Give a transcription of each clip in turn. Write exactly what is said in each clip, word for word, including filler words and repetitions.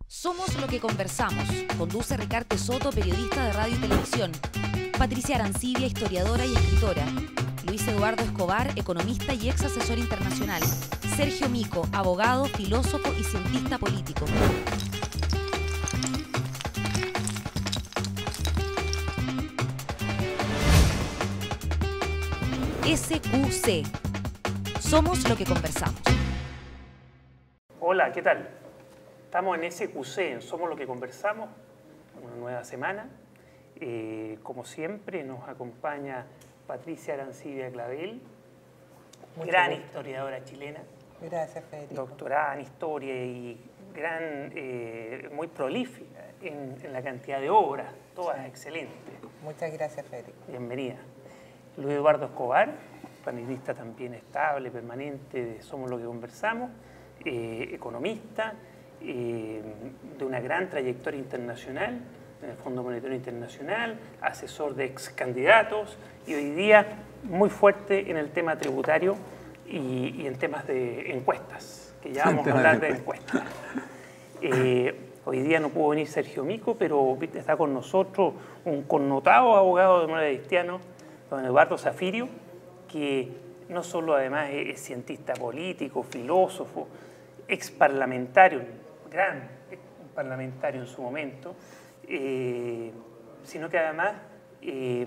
Somos lo que conversamos. Conduce Ricarte Soto, periodista de radio y televisión. Patricia Arancibia, historiadora y escritora. Luis Eduardo Escobar, economista y ex asesor internacional. Sergio Mico, abogado, filósofo y cientista político. S Q C. Somos lo que conversamos. Hola, ¿qué tal? Estamos en S Q C, en Somos lo que conversamos, una nueva semana. Eh, como siempre, nos acompaña Patricia Arancibia Clavel, Mucho gran gusto. Historiadora chilena. Gracias, Federico. Doctorada en historia y gran, eh, muy prolífica en, en la cantidad de obras, todas Sí. excelentes. Muchas gracias, Federico. Bienvenida. Luis Eduardo Escobar, panelista también estable, permanente de Somos lo que conversamos, eh, economista, eh, de una gran trayectoria internacional, en el Fondo Monetario Internacional, asesor de ex candidatos y hoy día muy fuerte en el tema tributario y, y en temas de encuestas, que ya vamos a hablar de encuestas. Eh, hoy día no pudo venir Sergio Mico, pero está con nosotros un connotado abogado de Mora Cristiano, don Eduardo Zafirio, que no solo además es, es cientista político, filósofo, ex parlamentario, gran ex parlamentario en su momento, eh, sino que además eh,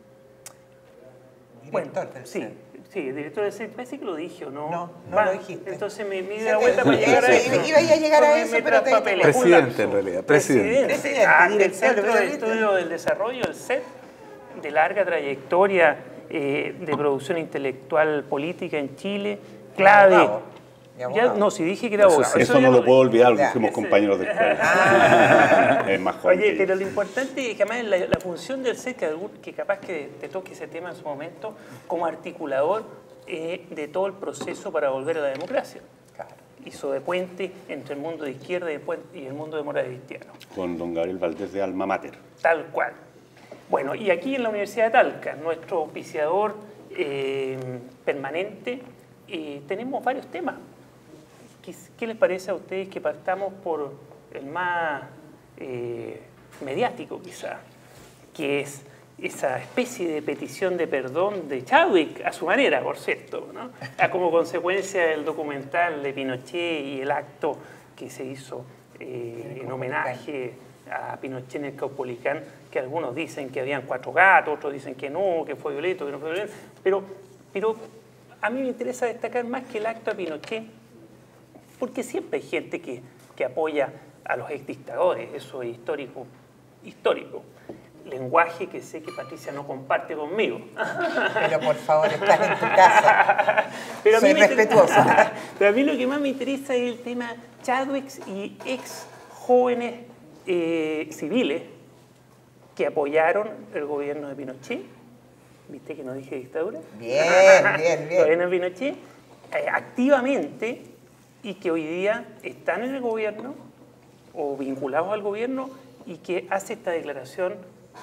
Director bueno, del sí, C E N. sí, director del C E N, parece que lo dije o no. No, no Va, lo dijiste. Entonces me, me di Sí, la vuelta para eso, llegar a iba- eso. iba a llegar a Me- eso, me pero te- traspapelé. Presidente, Un lapso. en realidad, presidente. Presidente, Ah, del director, Centro de presidente. Estudio del Desarrollo, el C E T, de larga trayectoria eh, de producción intelectual política en Chile, clave. Abogado. Y Ya, abogado. no, si dije que era Eso, abogado. eso ya no lo lo puedo olvidar, porque Ya. fuimos Ese- compañeros de escuela. Es más joven. Oye, que yo. pero lo importante es que además la, la función del C E T, que, algún- que capaz que te toque ese tema en su momento, como articulador eh, de todo el proceso para volver a la democracia. Claro. Hizo de puente entre el mundo de izquierda y, de puente- y el mundo de Mora Cristiano. Con don Gabriel Valdés de Alma Mater. Tal cual. Bueno, y aquí en la Universidad de Talca, nuestro auspiciador eh, permanente, eh, tenemos varios temas. ¿Qué, qué les parece a ustedes que partamos por el más eh, mediático, quizá, que es esa especie de petición de perdón de Chadwick, a su manera, por cierto, ¿no? A como consecuencia del documental de Pinochet y el acto que se hizo eh, en homenaje a Pinochet en el Caupolicán, que algunos dicen que habían cuatro gatos, otros dicen que no, que fue violento, que no fue violento, pero, pero a mí me interesa destacar más que el acto a Pinochet, porque siempre hay gente que, que apoya a los exdictadores, eso es histórico, histórico. Lenguaje que sé que Patricia no comparte conmigo. Pero por favor, estás en tu casa. Pero a mí Soy me inter- respetuosa. Pero a mí lo que más me interesa es el tema Chadwick y ex jóvenes eh, civiles que apoyaron el gobierno de Pinochet. ¿Viste que no dije dictadura? Bien, bien, El bien. gobierno de Pinochet, eh, activamente, y que hoy día están en el gobierno o vinculados al gobierno y que hace esta declaración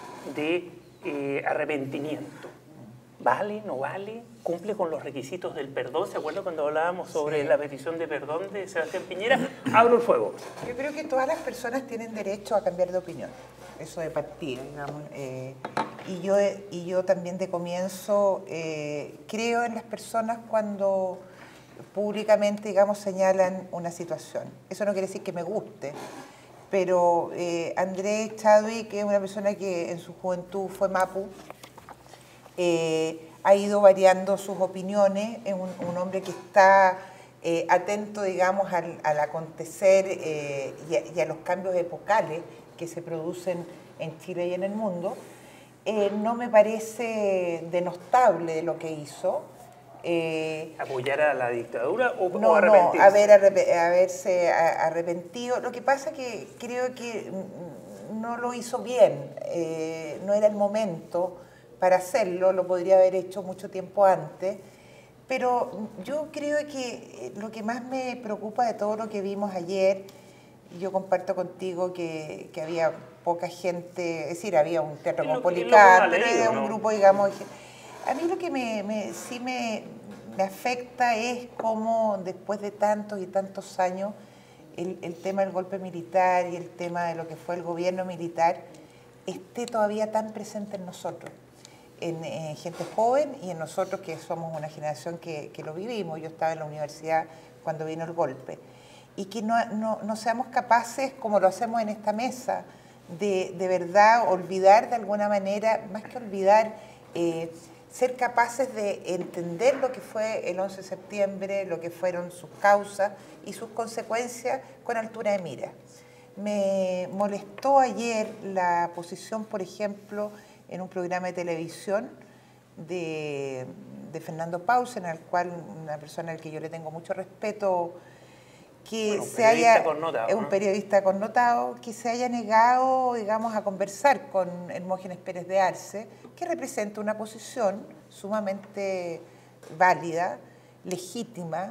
de eh, arrepentimiento. ¿Vale? ¿No vale? ¿Cumple con los requisitos del perdón? ¿Se acuerdan cuando hablábamos sobre Sí. la petición de perdón de Sebastián Piñera? Abro el fuego. Yo creo que todas las personas tienen derecho a cambiar de opinión. Eso de partida, digamos. eh, y, yo, y yo también de comienzo eh, creo en las personas cuando públicamente, digamos, señalan una situación. Eso no quiere decir que me guste, pero eh, Andrés Chadwick, que es una persona que en su juventud fue mapu, eh, ha ido variando sus opiniones, es un, un hombre que está eh, atento, digamos, al, al acontecer eh, y, a, y a los cambios epocales que se producen en Chile y en el mundo. Eh, no me parece denostable lo que hizo. Eh, ¿Apoyar a la dictadura o, o no, no, arrepentirse? haber, arrep- haberse a- arrepentido. Lo que pasa que creo que mm, no lo hizo bien, eh, no era el momento para hacerlo, lo podría haber hecho mucho tiempo antes, pero yo creo que lo que más me preocupa de todo lo que vimos ayer, y yo comparto contigo que, que había poca gente, es decir, había un teatro Es lo que- es lo que Caupolicán, hemos pero leído, era un ¿no? grupo, digamos. A mí lo que me, me- sí me, me afecta es cómo después de tantos y tantos años el, el tema del golpe militar y el tema de lo que fue el gobierno militar esté todavía tan presente en nosotros, en, en gente joven y en nosotros que somos una generación que, que lo vivimos. Yo estaba en la universidad cuando vino el golpe. Y que no, no, no seamos capaces, como lo hacemos en esta mesa, de, de verdad olvidar de alguna manera, más que olvidar, eh, ser capaces de entender lo que fue el once de septiembre, lo que fueron sus causas y sus consecuencias con altura de mira. Me molestó ayer la posición, por ejemplo, en un programa de televisión de, de Fernando Pausen, al cual una persona al que yo le tengo mucho respeto, que bueno, se haya, connotado, es un ¿no? periodista connotado, que se haya negado, digamos, a conversar con Hermógenes Pérez de Arce, que representa una posición sumamente válida, legítima,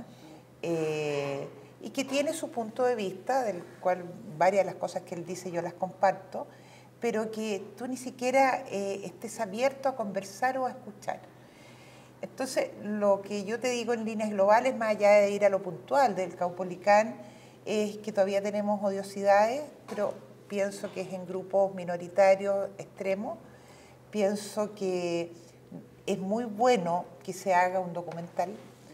eh, y que tiene su punto de vista, del cual varias de las cosas que él dice yo las comparto, pero que tú ni siquiera eh, estés abierto a conversar o a escuchar. Entonces, lo que yo te digo en líneas globales, más allá de ir a lo puntual del Caupolicán, es que todavía tenemos odiosidades, pero pienso que es en grupos minoritarios extremos. Pienso que es muy bueno que se haga un documental.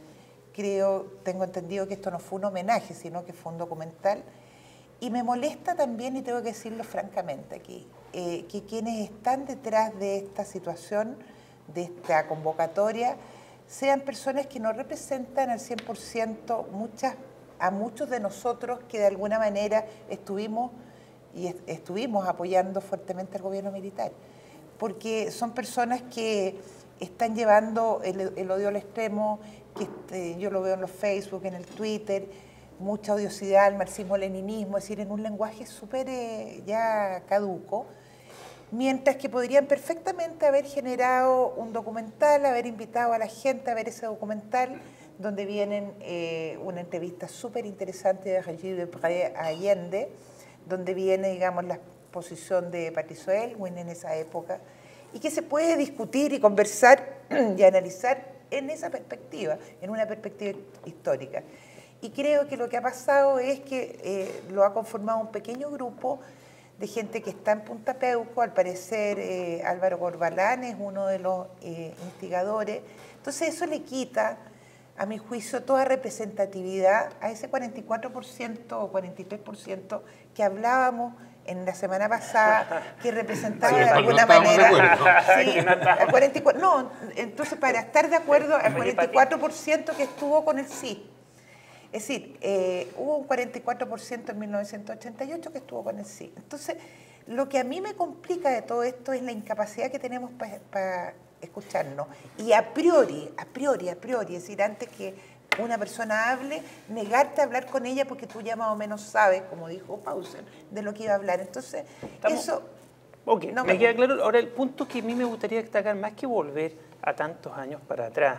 Creo, tengo entendido que esto no fue un homenaje, sino que fue un documental. Y me molesta también, y tengo que decirlo francamente aquí, eh, que quienes están detrás de esta situación, de esta convocatoria, sean personas que no representan al cien por ciento muchas, a muchos de nosotros que de alguna manera estuvimos, y est estuvimos apoyando fuertemente al gobierno militar. Porque son personas que están llevando el, el odio al extremo, que este, yo lo veo en los Facebook, en el Twitter, mucha odiosidad al marxismo-leninismo, es decir, en un lenguaje súper eh, ya caduco, mientras que podrían perfectamente haber generado un documental, haber invitado a la gente a ver ese documental, donde vienen eh, una entrevista súper interesante de Regis Depre a Allende, donde viene, digamos, la posición de Patricio Aylwin en esa época, y que se puede discutir y conversar y analizar en esa perspectiva, en una perspectiva histórica. Y creo que lo que ha pasado es que eh, lo ha conformado un pequeño grupo de gente que está en Punta Peuco. Al parecer eh, Álvaro Corbalán es uno de los eh, instigadores. Entonces eso le quita, a mi juicio, toda representatividad a ese cuarenta y cuatro por ciento o cuarenta y tres por ciento que hablábamos en la semana pasada, que representaba de alguna manera... Sí, al cuarenta y cuatro, no, entonces para estar de acuerdo al cuarenta y cuatro por ciento que estuvo con el sí. Es decir, eh, hubo un cuarenta y cuatro por ciento en mil novecientos ochenta y ocho que estuvo con el sí. Entonces, lo que a mí me complica de todo esto es la incapacidad que tenemos para pa escucharnos. Y a priori, a priori, a priori, es decir, antes que una persona hable, negarte a hablar con ella porque tú ya más o menos sabes, como dijo Pausen, de lo que iba a hablar. Entonces, Estamos, eso... Ok, no me me... queda claro. Ahora, el punto que a mí me gustaría destacar, más que volver a tantos años para atrás,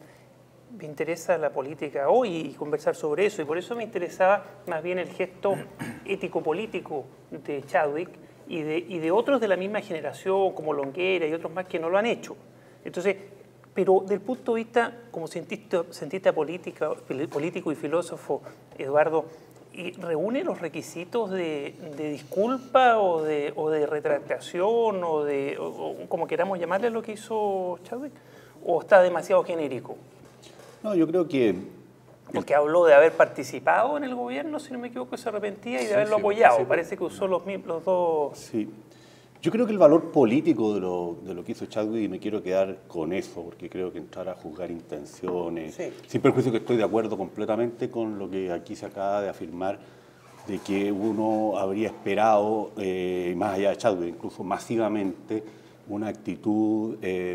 me interesa la política hoy y conversar sobre eso, y por eso me interesaba más bien el gesto ético-político de Chadwick y de, y de otros de la misma generación, como Longueira y otros más que no lo han hecho. Entonces, pero del punto de vista, como cientista, cientista política, político y filósofo, Eduardo, ¿y reúne los requisitos de, de disculpa o de, o de retractación o de, o, o como queramos llamarle lo que hizo Chadwick? ¿O está demasiado genérico? No, yo creo que... Porque habló de haber participado en el gobierno, si no me equivoco, se arrepentía y de Sí, haberlo sí, apoyado. sí. Parece que usó los, los dos... Sí. Yo creo que el valor político de lo, de lo que hizo Chadwick, y me quiero quedar con eso, porque creo que entrar a juzgar intenciones, Sí. sin perjuicio que estoy de acuerdo completamente con lo que aquí se acaba de afirmar, de que uno habría esperado, eh, más allá de Chadwick, incluso masivamente, una actitud eh,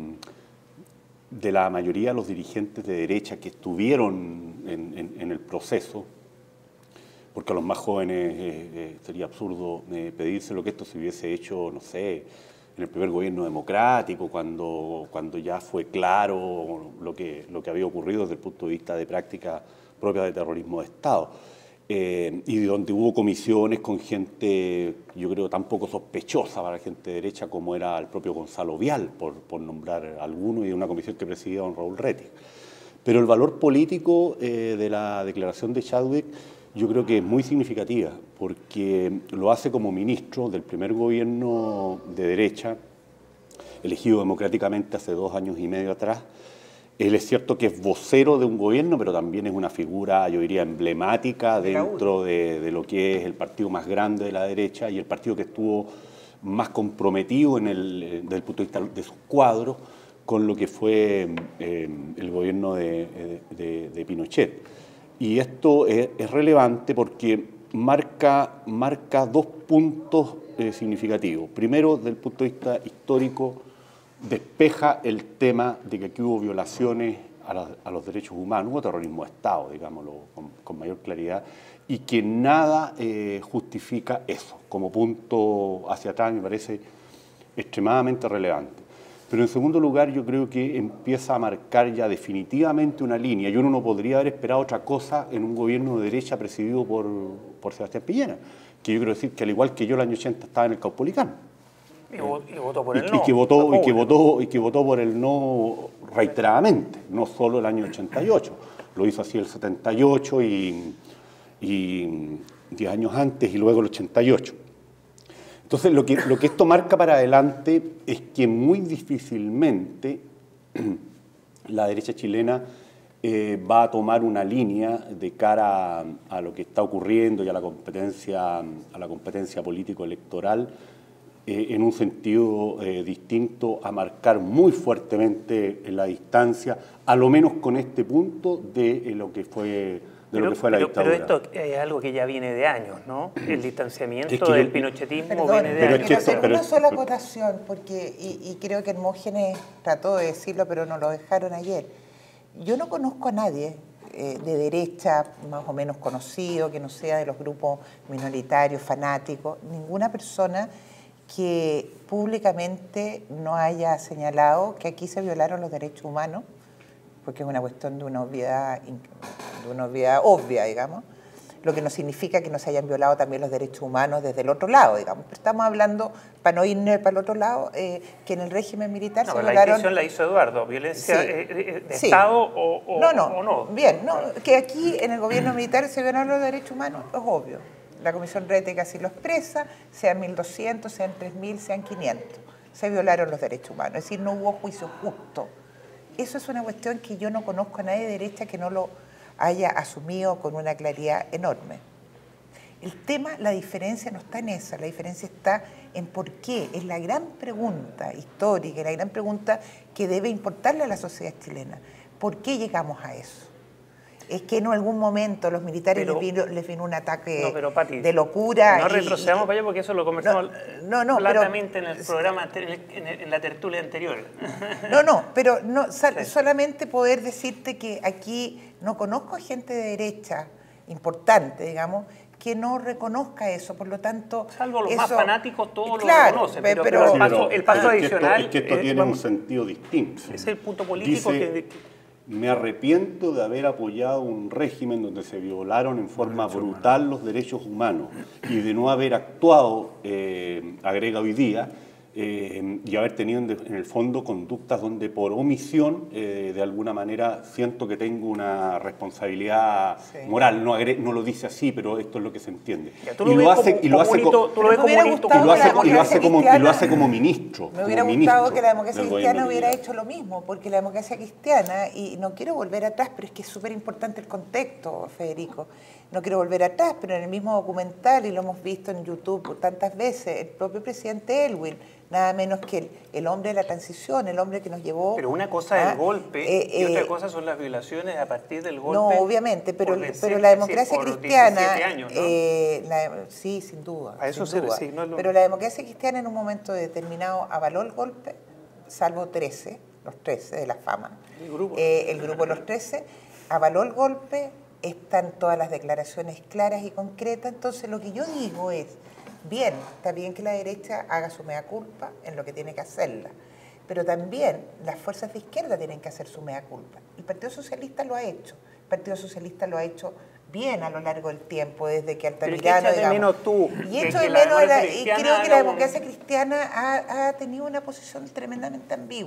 de la mayoría de los dirigentes de derecha que estuvieron en, en, en el proceso, porque a los más jóvenes eh, eh, sería absurdo eh, pedírselo, que esto se hubiese hecho, no sé, en el primer gobierno democrático, cuando, cuando ya fue claro lo que, lo que había ocurrido desde el punto de vista de práctica propia de terrorismo de Estado. Eh, y donde hubo comisiones con gente, yo creo, tan poco sospechosa para la gente de derecha como era el propio Gonzalo Vial, por, por nombrar alguno, y de una comisión que presidía don Raúl Rettig. Pero el valor político eh, de la declaración de Chadwick, yo creo que es muy significativa, porque lo hace como ministro del primer gobierno de derecha, elegido democráticamente hace dos años y medio atrás. Él es cierto que es vocero de un gobierno, pero también es una figura, yo diría, emblemática dentro de, de lo que es el partido más grande de la derecha y el partido que estuvo más comprometido en el, desde el punto de vista de sus cuadros con lo que fue eh, el gobierno de, de, de Pinochet. Y esto es, es relevante porque marca, marca dos puntos eh, significativos. Primero, desde el punto de vista histórico, despeja el tema de que aquí hubo violaciones a, la, a los derechos humanos, hubo terrorismo de Estado, digámoslo con, con mayor claridad, y que nada eh, justifica eso. Como punto hacia atrás me parece extremadamente relevante. Pero en segundo lugar yo creo que empieza a marcar ya definitivamente una línea, y uno no podría haber esperado otra cosa en un gobierno de derecha presidido por, por Sebastián Piñera, que yo quiero decir que al igual que yo el año ochenta estaba en el Caupolicán. Y, y votó por el y, no. Y que, votó, y, que votó, y que votó por el no reiteradamente, no solo el año ochenta y ocho. Lo hizo así el setenta y ocho y, y diez años antes y luego el ochenta y ocho. Entonces lo que, lo que esto marca para adelante es que muy difícilmente la derecha chilena eh, va a tomar una línea de cara a, a lo que está ocurriendo y a la competencia, a la competencia político-electoral Eh, en un sentido eh, distinto, a marcar muy fuertemente en la distancia, a lo menos con este punto, de eh, lo que fue, de pero, lo que fue la pero, dictadura. Pero esto es algo que ya viene de años, ¿no? El distanciamiento es que del yo, pinochetismo perdón, viene de pero años. quiero hacer pero, una sola acotación, porque, y, y creo que Hermógenes trató de decirlo, pero nos lo dejaron ayer. Yo no conozco a nadie eh, de derecha más o menos conocido, que no sea de los grupos minoritarios, fanáticos, ninguna persona que públicamente no haya señalado que aquí se violaron los derechos humanos, porque es una cuestión de una obviedad, de una obviedad obvia, digamos, lo que no significa que no se hayan violado también los derechos humanos desde el otro lado, digamos. Pero estamos hablando, para no irnos para el otro lado, eh, que en el régimen militar no, se la violaron... la distinción la hizo Eduardo, violencia Sí, de sí. Estado o, o, no, no, o no. Bien, no, que aquí en el gobierno militar se violaron los derechos humanos, es obvio. La Comisión Rettig así lo expresa, sean mil doscientos, sean tres mil, sean quinientos. Se violaron los derechos humanos, es decir, no hubo juicio justo. Eso es una cuestión que yo no conozco a nadie de derecha que no lo haya asumido con una claridad enorme. El tema, la diferencia no está en esa, la diferencia está en por qué. Es la gran pregunta histórica, la gran pregunta que debe importarle a la sociedad chilena. ¿Por qué llegamos a eso? Es que en algún momento los militares pero, les, vino, les vino un ataque no, pero, Pati, de locura. No retrocedamos y, para allá porque eso lo conversamos no, no, claramente pero, en el programa, en, en la tertulia anterior. No, no, pero no, sí. solamente poder decirte que aquí no conozco gente de derecha importante, digamos, que no reconozca eso, por lo tanto... Salvo los eso, más fanáticos, todos claro, lo reconocen, pero, pero, pero el paso, el paso es adicional... Que esto, es que esto eh, tiene vamos, un sentido distinto. Ese es el punto político Dice, que... Me arrepiento de haber apoyado un régimen donde se violaron en forma brutal los derechos humanos y de no haber actuado, eh, agrega hoy día, eh, y haber tenido en, de, en el fondo conductas donde por omisión, eh, de alguna manera, siento que tengo una responsabilidad sí. moral. No, agre, no lo dice así, pero esto es lo que se entiende. Y lo hace y lo hace como y lo hace como ministro. Me hubiera gustado que la democracia cristiana hubiera hecho lo mismo, porque la democracia cristiana, y no quiero volver atrás, pero es que es súper importante el contexto, Federico. No quiero volver atrás, pero en el mismo documental, y lo hemos visto en YouTube tantas veces, el propio presidente Elwin, nada menos que el, el hombre de la transición, el hombre que nos llevó... Pero una cosa es el golpe eh, y eh, otra cosa son las violaciones a partir del golpe. No, obviamente, pero, pero la democracia cristiana... Años, ¿no? eh, la, sí, sin duda. A eso sin se duda. Sí, no es lo... Pero la democracia cristiana en un momento determinado avaló el golpe, salvo trece, los trece de la fama. El grupo. Eh, el grupo de los trece avaló el golpe, están todas las declaraciones claras y concretas, entonces lo que yo digo es... Bien, está bien que la derecha haga su mea culpa en lo que tiene que hacerla, pero también las fuerzas de izquierda tienen que hacer su mea culpa. El Partido Socialista lo ha hecho, el Partido Socialista lo ha hecho bien a lo largo del tiempo, desde que Altamirano, digamos, de menos tú, y echo de menos la, y creo que la democracia cristiana ha, ha tenido una posición tremendamente ambigua.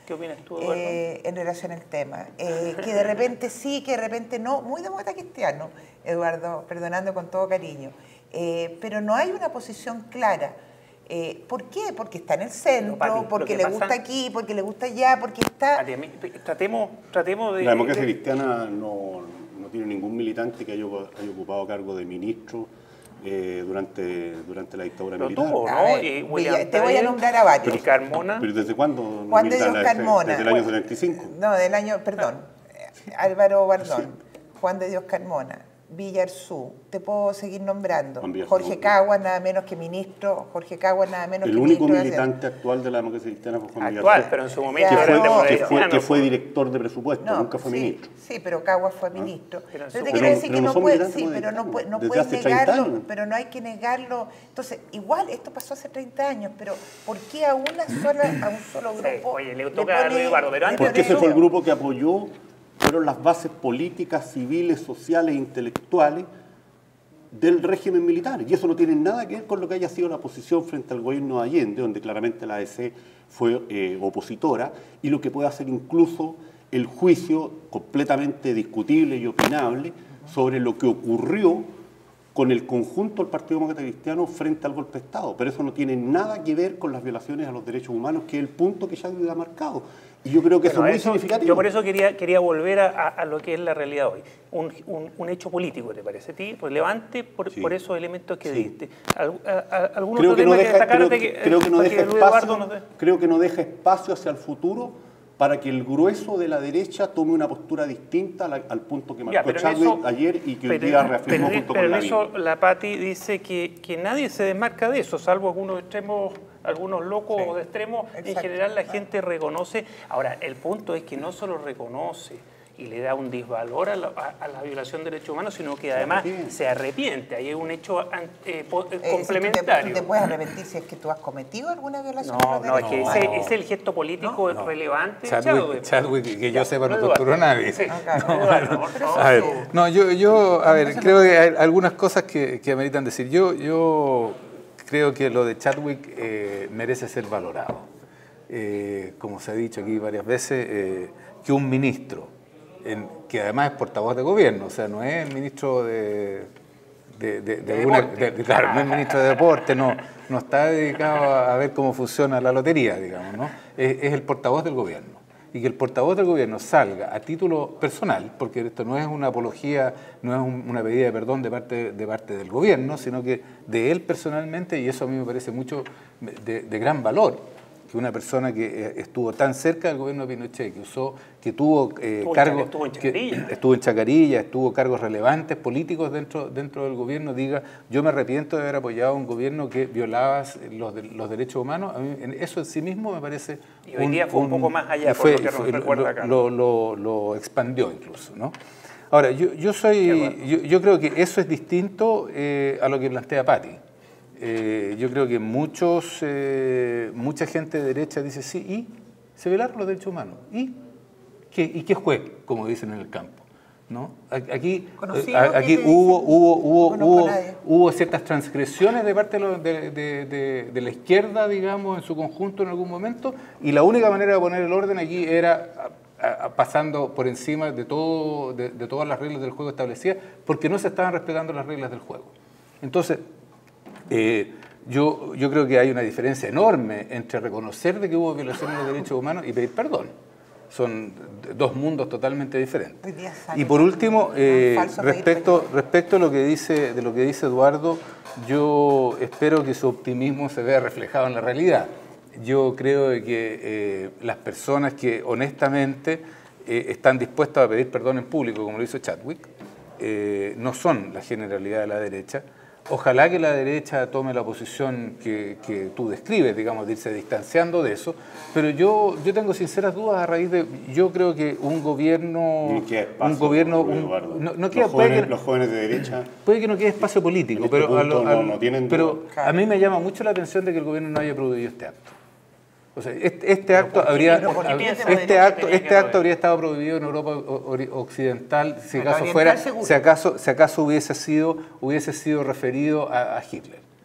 ¿Qué opinas tú, Eduardo? Eh, en relación al tema. Eh, que de repente sí, que de repente no. Muy demócrata cristiano, Eduardo, perdonando con todo cariño. Eh, pero no hay una posición clara. Eh, ¿Por qué? Porque está en el centro, Pero, Pati, porque le pasa, gusta aquí, porque le gusta allá, porque está... Pati, a mí, tratemos, tratemos de... La democracia de, cristiana no, no tiene ningún militante que haya, haya ocupado cargo de ministro eh, durante, durante la dictadura Pero militar. tuvo, A ¿no? ver, Y Villa, te voy a nombrar a varios. Y Carmona. ¿Pero desde cuándo? no Juan de milita Dios la- Carmona. Desde el año setenta y cinco. No, del año, perdón, Álvaro Bardón, Juan de Dios Carmona, Villarzú, te puedo seguir nombrando. Juan Villarzú. Jorge Caguas, nada menos que ministro, Jorge Caguas, nada menos El que único ministro de militante actual de la democracia cristiana fue Juan Actual, Villarzú, pero en su momento Ya, era no, que, fue, democrático. que fue director de presupuesto, No, nunca fue sí, ministro. Sí, pero Caguas fue ministro. Pero en Pero su- te Pero- quiero decir pero que no no son puede, militantes sí, pero no, modernos, puede, no desde puedes hace treinta negarlo, años. pero no hay que negarlo. Entonces, igual esto pasó hace treinta años, pero ¿por qué a una sola, a un solo Sí, grupo? oye, le toca a pone- Luis Eduardo, pero le antes Porque pone- ese fue el grupo que apoyó, fueron las bases políticas, civiles, sociales e intelectuales del régimen militar. Y eso no tiene nada que ver con lo que haya sido la posición frente al gobierno de Allende, donde claramente la A D C fue eh, opositora, y lo que puede hacer incluso el juicio completamente discutible y opinable sobre lo que ocurrió con el conjunto del Partido Demócrata Cristiano frente al golpe de Estado. Pero eso no tiene nada que ver con las violaciones a los derechos humanos, que es el punto que ya ha marcado. Y yo creo que Bueno, eso es muy eso- significativo. Yo por eso quería, quería volver a, a- a lo que es la realidad hoy. Un, un- un hecho político, ¿te parece a ti? Relevante por, Sí. por esos elementos que Sí. diste. ¿Al, a, a- ¿Algún Creo otro que, no tema que deja, destacar creo, antes que, que- creo que no para deja Luis Eduardo espacio, nos dé? creo que no deja espacio hacia el futuro para que el grueso de la derecha tome una postura distinta a la- al punto que Ya, marcó pero en Chadwick eso- ayer y que hoy pero- día reafirmó pero- junto pero con en la eso la Pati dice que, que nadie se desmarca de eso, salvo algunos extremos, algunos locos Sí, o de extremos. En exacto. general la gente reconoce. Ahora, el punto es que no solo reconoce y le da un disvalor a la, a- a la violación de derechos humanos, sino que además arrepiente. se arrepiente. Ahí hay un hecho an- eh, po- eh, Eh, si tú te- complementario. ¿Tú te puedes arrepentir si es que tú has cometido alguna violación? No, a los no, es que derechos ese, humanos? ese es el gesto político No. relevante. de Chadwick, Chadwick, que yo sepa, no Eduardo. torturó a nadie. Sí. Ah, claro. No, Eduardo, por favor. A ver, no, yo, yo, a ver, creo que hay algunas cosas que, que ameritan decir. Yo, yo creo que lo de Chadwick eh, merece ser valorado. Eh, como se ha dicho aquí varias veces, eh, que un ministro, en- que además es portavoz de gobierno, o sea, no es el ministro de... De, de- de De alguna- deporte. de- claro, no es ministro de deporte, no, no está dedicado a, a ver cómo funciona la lotería, digamos, ¿no? Es, es el portavoz del gobierno. Y que el portavoz del gobierno salga a título personal, porque esto no es una apología, no es un- una pedida de perdón de parte, de parte del gobierno, sino que de él personalmente, y eso a mí me parece mucho de, de gran valor, que una persona que eh, estuvo tan cerca del gobierno de Pinochet, que usó, que tuvo eh, Estuvo en cargos, Chac- estuvo en que- Chacarilla. estuvo en Chacarilla, estuvo cargos relevantes políticos dentro, dentro del gobierno, diga, yo me arrepiento de haber apoyado a un gobierno que violaba los, de- los derechos humanos. A mí, en eso en sí mismo me parece... Y hoy día fue un poco más allá, y por lo que fue- recuerda lo- acá. Lo, lo- lo expandió incluso, ¿no? Ahora, yo, yo soy, yo, yo creo que eso es distinto eh, a lo que plantea Patti. Eh, yo creo que muchos, eh, mucha gente de derecha dice, sí, ¿y? Se violaron los derechos humanos. ¿Y qué, y qué fue? Como dicen en el campo. ¿No? Aquí, Conocido eh, que aquí te hubo, dicen, hubo, hubo, no conozco a hubo, nadie. hubo ciertas transgresiones de parte de, lo- de- de- de- de la izquierda, digamos, en su conjunto en algún momento, y la única manera de poner el orden aquí era a- a- pasando por encima de, todo, de, de todas las reglas del juego establecidas, porque no se estaban respetando las reglas del juego. Entonces, eh, yo, yo creo que hay una diferencia enorme entre reconocer de que hubo violaciones de los derechos humanos y pedir perdón. Son dos mundos totalmente diferentes. Hoy día sale Y por último, eh, tan falso pedir respecto, perdón. respecto a lo que dice, de lo que dice Eduardo, yo espero que su optimismo se vea reflejado en la realidad. Yo creo de que eh, las personas que honestamente eh, están dispuestas a pedir perdón en público, como lo hizo Chadwick, eh, no son la generalidad de la derecha. Ojalá que la derecha tome la posición que, que tú describes, digamos, de irse distanciando de eso, pero yo, yo tengo sinceras dudas a raíz de, yo creo que un gobierno, Ni queda espacio, un gobierno, un- Eduardo. no, no queda, los, puede jóvenes, que- los jóvenes de derecha puede que no quede espacio político, En este pero, a lo- punto a no- lo- no tienen pero duda. a mí me llama mucho la atención de que el gobierno no haya prohibido este acto. O sea, este, este acto ¿por qué? habría, ¿Pero por qué piensa la este derecha acto, que tenía este que acto prohibir? habría estado prohibido en Europa o- ori- occidental si Pero acaso oriental fuera, seguro. si acaso, si acaso hubiese sido, hubiese sido referido a, a Hitler.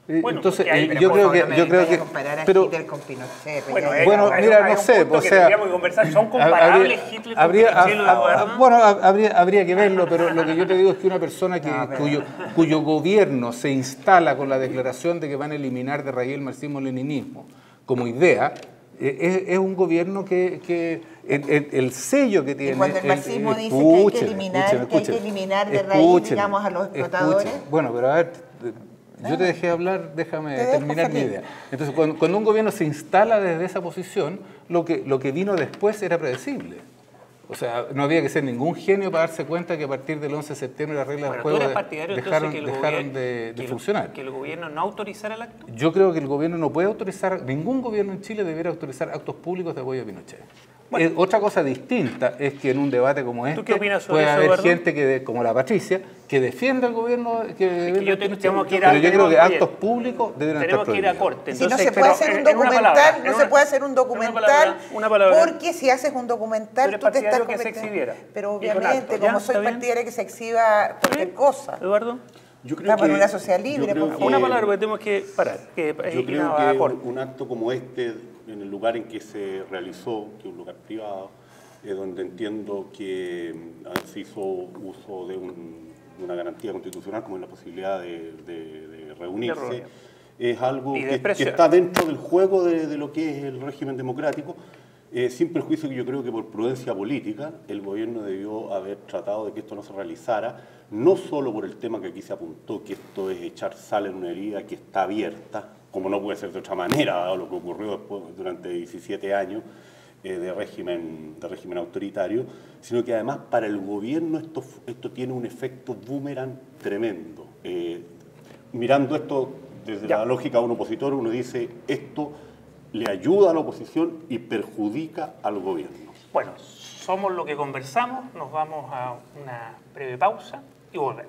Bueno, Entonces, ahí, eh, yo creo que, no yo creo que, comparar a pero, Hitler con Pinochet. Bueno, ya- eh, bueno, hay- mira, hay no un sé, punto o que sea, tendríamos que conversar. ¿Son comparables Hitler con habría, Pinochet, hab- Eduardo? hab- bueno, hab- habría, habría que verlo, pero lo que yo te digo es que una persona que, No, pero- cuyo, cuyo gobierno se instala con la declaración de que van a eliminar de raíz el marxismo-leninismo como idea, eh, es, es un gobierno que, que el, el- el sello que tiene... Y cuando el marxismo dice que hay que eliminar, que hay que eliminar de raíz, digamos, a los explotadores. Escuchen. Bueno, pero a ver, yo te dejé hablar, déjame Te dejo terminar mi feliz. idea. Entonces, cuando, cuando un gobierno se instala desde esa posición, lo que, lo que vino después era predecible. O sea, no había que ser ningún genio para darse cuenta que a partir del once de septiembre las reglas Bueno, del ¿tú juego eres de- partidario dejaron, entonces que el dejaron gobierno, de, de que el- funcionar. que el gobierno no autorizara el acto? Yo creo que el gobierno no puede autorizar, ningún gobierno en Chile debiera autorizar actos públicos de apoyo a Pinochet. Bueno. Eh, otra cosa distinta es que en un debate como este qué opinas sobre puede eso, haber Eduardo? gente que de- como la Patricia que defiende al gobierno que defiende yo a te- Pinochet. tenemos que ir a- Pero yo creo que tenemos- actos oye, públicos deben estar Tenemos que ir a prohibidos. corte. Si no entonces, se puede pero hacer un en- en una documental, palabra, en no se una- puede hacer un en una documental, palabra, una palabra. porque si haces un documental, Tú eres tú te estás partidario que se convirtiendo- exhibiera. Pero Y con obviamente, actos, ¿ya? como soy ¿Está bien? partidaria que se exhiba cualquier cosa. Eduardo, Yo creo Estamos en que- una sociedad yo libre, creo por que- una palabra porque tenemos que parar. Que, Yo eh, creo ir a que corte. un, un acto como este, en el lugar en que se realizó, que es un lugar privado, eh, donde entiendo que mm, se hizo uso de, un- de una garantía constitucional, como es la posibilidad de, de- de reunirse, reunir. es algo Y de que, que expresión. está dentro del juego de, de lo que es el régimen democrático, eh, sin perjuicio que yo creo que por prudencia política el gobierno debió haber tratado de que esto no se realizara, no solo por el tema que aquí se apuntó, que esto es echar sal en una herida que está abierta, como no puede ser de otra manera, dado lo que ocurrió después, durante diecisiete años eh, de, régimen, de régimen autoritario, sino que además para el gobierno esto, esto tiene un efecto boomerang tremendo. Eh, mirando esto desde Ya. la lógica de un opositor, uno dice, esto le ayuda a la oposición y perjudica al gobierno. Bueno, somos lo que conversamos. Nos vamos a una breve pausa y volvemos.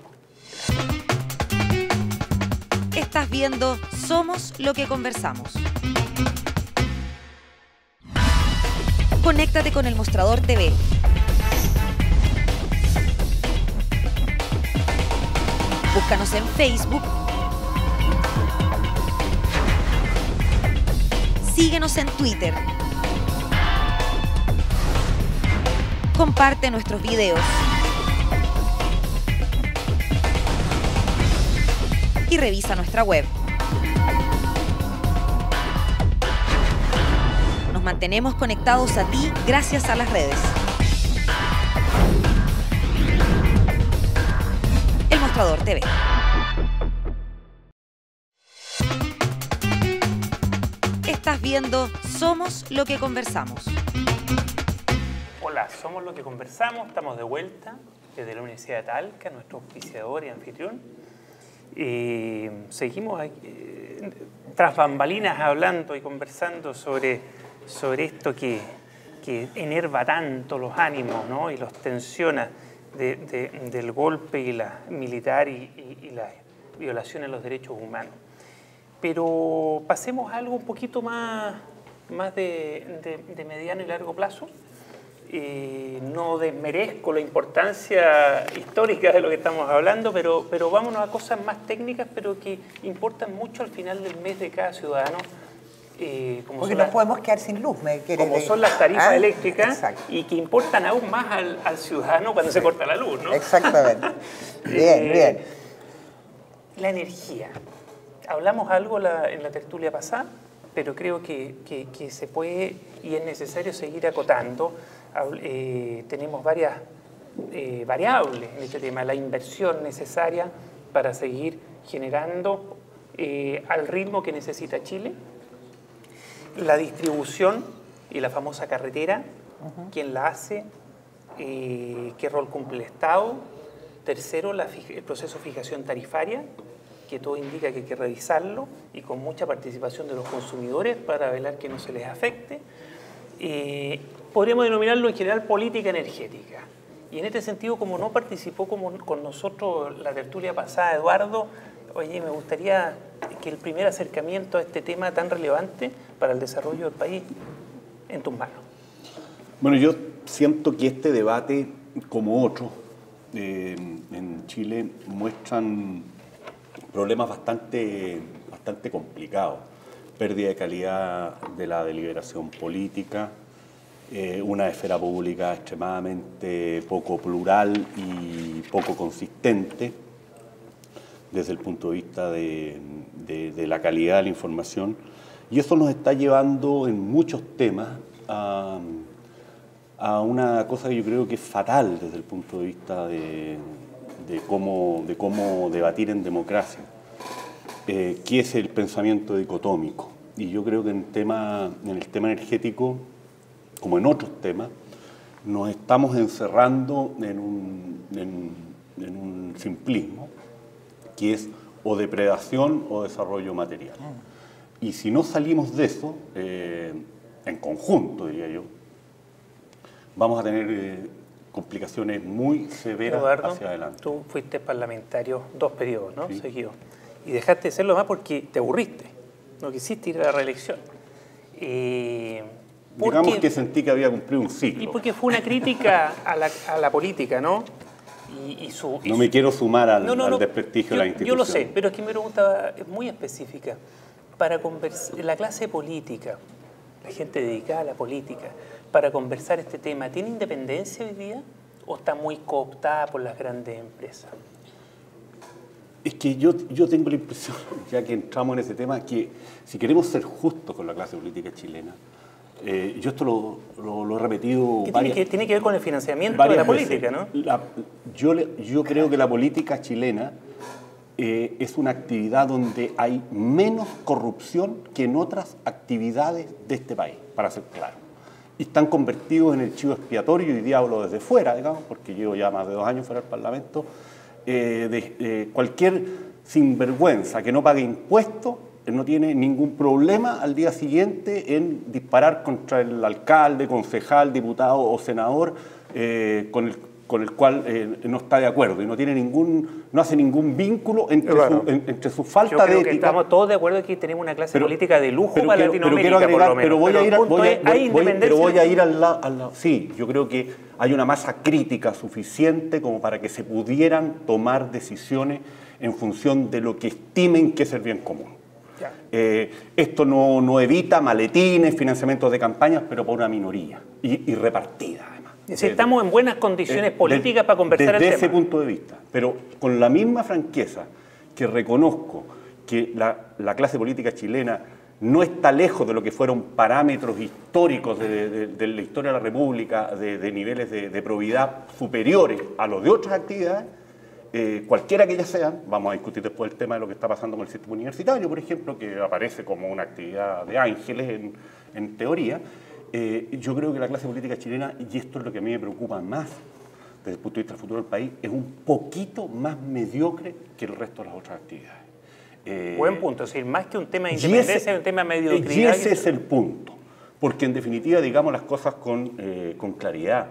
Estás viendo Somos lo que conversamos. Conéctate con el Mostrador T V. Búscanos en Facebook. Síguenos en Twitter. Comparte nuestros videos. Y revisa nuestra web. Nos mantenemos conectados a ti gracias a las redes. El Mostrador T V. Estás viendo Somos lo que conversamos. Hola, somos lo que conversamos. Estamos de vuelta desde la Universidad de Talca, nuestro auspiciador y anfitrión. Eh, seguimos aquí, eh, tras bambalinas hablando y conversando sobre, sobre esto que, que enerva tanto los ánimos, ¿no? Y los tensiona de, de, del golpe y la militar y, y, y la violación a los derechos humanos. Pero pasemos a algo un poquito más, más de, de, de mediano y largo plazo. Eh, no desmerezco la importancia histórica de lo que estamos hablando, pero, pero vámonos a cosas más técnicas, pero que importan mucho al final del mes de cada ciudadano. Eh, como Porque son no las- podemos quedar sin luz, me quiere como decir. son las tarifas Ah, eléctricas exacto. y que importan aún más al, al ciudadano cuando se corta la luz, ¿no? Exactamente. Bien, Eh, bien. La energía. Hablamos algo la- en la tertulia pasada, pero creo que, que- que se puede y es necesario seguir acotando. Habl- eh, tenemos varias eh, variables en este tema. La inversión necesaria para seguir generando eh, al ritmo que necesita Chile. La distribución y la famosa carretera, quién la hace, eh, qué rol cumple el Estado. Tercero, la fij- el proceso de fijación tarifaria, que todo indica que hay que revisarlo y con mucha participación de los consumidores para velar que no se les afecte. Eh, podríamos denominarlo en general política energética. Y en este sentido, como no participó como con nosotros la tertulia pasada, Eduardo, oye, me gustaría que el primer acercamiento a este tema tan relevante para el desarrollo del país en tus manos. Bueno, yo siento que este debate, como otros eh, en Chile, muestran problemas bastante, bastante bastante complicado. Pérdida de calidad de la deliberación política, eh, una esfera pública extremadamente poco plural y poco consistente desde el punto de vista de, de, de la calidad de la información. Y eso nos está llevando en muchos temas a, a una cosa que yo creo que es fatal desde el punto de vista de, de, cómo, de cómo debatir en democracia, eh, que es el pensamiento dicotómico. Y yo creo que en, tema, en el tema energético, como en otros temas, nos estamos encerrando en un, en, en un simplismo, que es o depredación o desarrollo material. Y si no salimos de eso, eh, en conjunto, diría yo, vamos a tener eh, complicaciones muy severas Eduardo, hacia adelante. Tú fuiste parlamentario dos periodos, ¿no? Sí. Seguidos. Y dejaste de serlo más porque te aburriste. No quisiste ir a la reelección. Eh, Digamos porque, que sentí que había cumplido un ciclo. y porque fue una crítica a la, a la política, ¿no? Y, y su, y no su, me quiero sumar al, no, no, al no, desprestigio yo, de la institución. Yo lo sé, pero es que mi pregunta es muy específica. Para conversar, la clase política, la gente dedicada a la política, para conversar este tema, ¿tiene independencia hoy día o está muy cooptada por las grandes empresas? Es que yo, yo tengo la impresión, ya que entramos en ese tema, que si queremos ser justos con la clase política chilena, eh, yo esto lo, lo, lo he repetido ¿Qué varias, tiene, que, tiene que ver con el financiamiento de varias la veces. política, ¿no? La, yo, le- yo creo que la política chilena eh, es una actividad donde hay menos corrupción que en otras actividades de este país, para ser claro. Y están convertidos en el chivo expiatorio, y diablo desde fuera, digamos, porque llevo ya más de dos años fuera del Parlamento, eh, de, de cualquier sinvergüenza que no pague impuestos, él no tiene ningún problema al día siguiente en disparar contra el alcalde, concejal, diputado o senador eh, con, el, con el cual eh, no está de acuerdo, y no tiene ningún, no hace ningún vínculo entre, Bueno, su, en, entre su falta Yo creo de que ética. estamos todos de acuerdo que tenemos una clase Pero- política de lujo pero para quiero- pero Latinoamérica, quiero agregar- por lo menos. Pero voy a ir, el a- punto voy a- es, voy- ¿hay voy- independencia? pero voy a ir al lado, al lado- sí, yo creo que hay una masa crítica suficiente como para que se pudieran tomar decisiones en función de lo que estimen que es el bien común. Ya. Eh, esto no, no evita maletines, financiamientos de campañas, pero por una minoría y, y repartida además. Es decir, estamos en buenas condiciones Eh, políticas de- para conversar el desde tema. ese punto de vista, pero con la misma franqueza que reconozco que la, la clase política chilena no está lejos de lo que fueron parámetros históricos de, de- de la historia de la República, de, de niveles de, de probidad superiores a los de otras actividades, eh, cualquiera que ellas sean. Vamos a discutir después el tema de lo que está pasando con el sistema universitario, por ejemplo, que aparece como una actividad de ángeles en, en teoría. Eh, yo creo que la clase política chilena, y esto es lo que a mí me preocupa más desde el punto de vista del futuro del país, es un poquito más mediocre que el resto de las otras actividades. Eh, Buen punto, es decir, más que un tema de y independencia, ese- es un tema de Y mediocridad. ese es el punto, porque en definitiva, digamos las cosas con, eh, con claridad.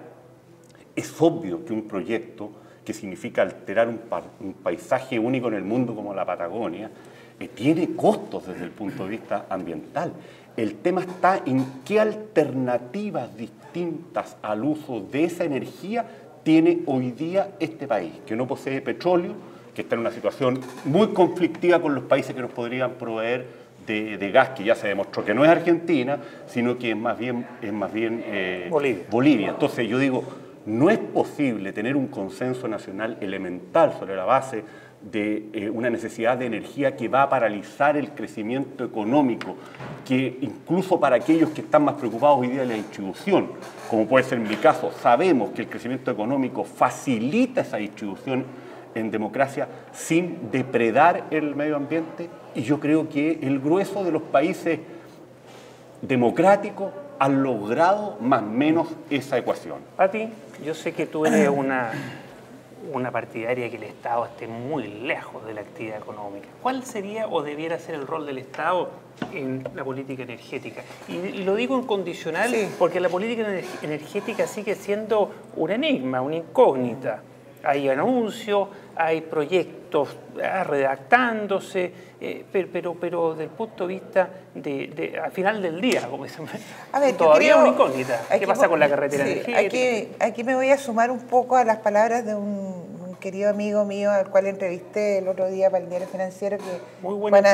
Es obvio que un proyecto que significa alterar un, pa- un paisaje único en el mundo como la Patagonia, eh, tiene costos desde el punto de vista ambiental. El tema está en qué alternativas distintas al uso de esa energía tiene hoy día este país, que no posee petróleo, que está en una situación muy conflictiva con los países que nos podrían proveer de, de gas, que ya se demostró que no es Argentina, sino que es más bien, es más bien eh, Bolivia. Bolivia. Entonces yo digo, no es posible tener un consenso nacional elemental sobre la base de eh, una necesidad de energía que va a paralizar el crecimiento económico, que incluso para aquellos que están más preocupados hoy día de la distribución, como puede ser mi caso, sabemos que el crecimiento económico facilita esa distribución en democracia sin depredar el medio ambiente, y yo creo que el grueso de los países democráticos han logrado más o menos esa ecuación. Pati, yo sé que tú eres una, una partidaria que el Estado esté muy lejos de la actividad económica. ¿Cuál sería o debiera ser el rol del Estado en la política energética? Y, y lo digo en condicional Sí. porque la política ener- energética sigue siendo un enigma, una incógnita. Hay anuncios, hay proyectos ah, redactándose, eh, pero, pero, pero desde el punto de vista de, de- al final del día, como dicen, A ver, yo todavía creo- es una incógnita. ¿Qué aquí pasa vo- con la carretera sí, energética? Aquí, aquí me voy a sumar un poco a las palabras de un, un querido amigo mío al cual entrevisté el otro día para el Diario Financiero, que Muy buena Juan, An- entrevista.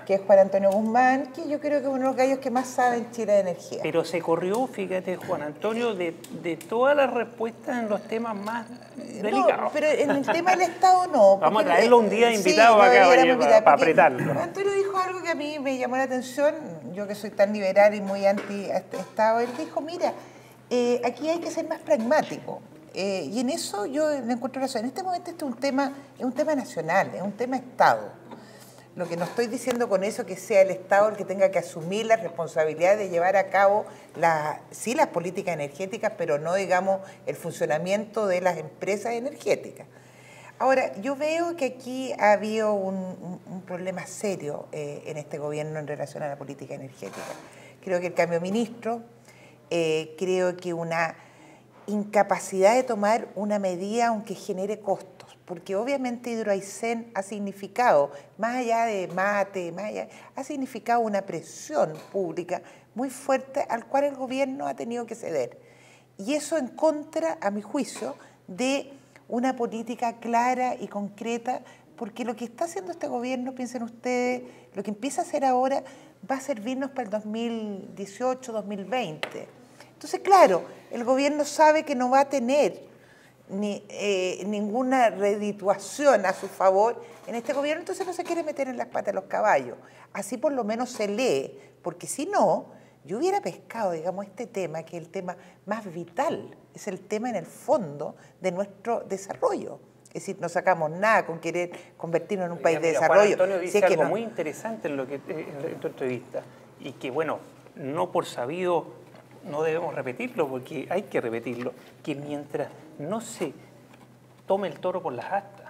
que es Juan Antonio Guzmán, que yo creo que es uno de los gallos que más sabe en Chile de energía. Pero se corrió, fíjate, Juan Antonio, de, de todas las respuestas en los temas más delicados. No, pero en el tema del Estado no. Vamos a traerlo un día invitado sí, acá no, para, para apretarlo. Juan Antonio dijo algo que a mí me llamó la atención, yo que soy tan liberal y muy anti-Estado, él dijo, mira, eh, aquí hay que ser más pragmático. Eh, y en eso yo le encuentro razón. En este momento este es un tema, es un tema nacional, es un tema Estado. Lo que no estoy diciendo con eso que sea el Estado el que tenga que asumir la responsabilidad de llevar a cabo la, sí las políticas energéticas, pero no, digamos, el funcionamiento de las empresas energéticas. Ahora, yo veo que aquí ha habido un, un, un problema serio eh, en este gobierno en relación a la política energética. Creo que el cambio de ministro, eh, creo que una incapacidad de tomar una medida aunque genere costos, porque obviamente Hidroaicén ha significado, más allá de mate, más allá, ha significado una presión pública muy fuerte al cual el gobierno ha tenido que ceder. Y eso en contra, a mi juicio, de una política clara y concreta, porque lo que está haciendo este gobierno, piensen ustedes, lo que empieza a hacer ahora va a servirnos para el dos mil dieciocho, dos mil veinte. Entonces, claro, el gobierno sabe que no va a tener ni, eh, ninguna redituación a su favor en este gobierno, entonces no se quiere meter en las patas de los caballos. Así por lo menos se lee, porque si no, yo hubiera pescado, digamos, este tema, que es el tema más vital, es el tema en el fondo de nuestro desarrollo. Es decir, no sacamos nada con querer convertirnos en un país Mira, de desarrollo. Juan Antonio dice si es que algo no. muy interesante en, lo que, en tu entrevista, y que, bueno, no por sabido no debemos repetirlo, porque hay que repetirlo, que mientras no se tome el toro por las astas,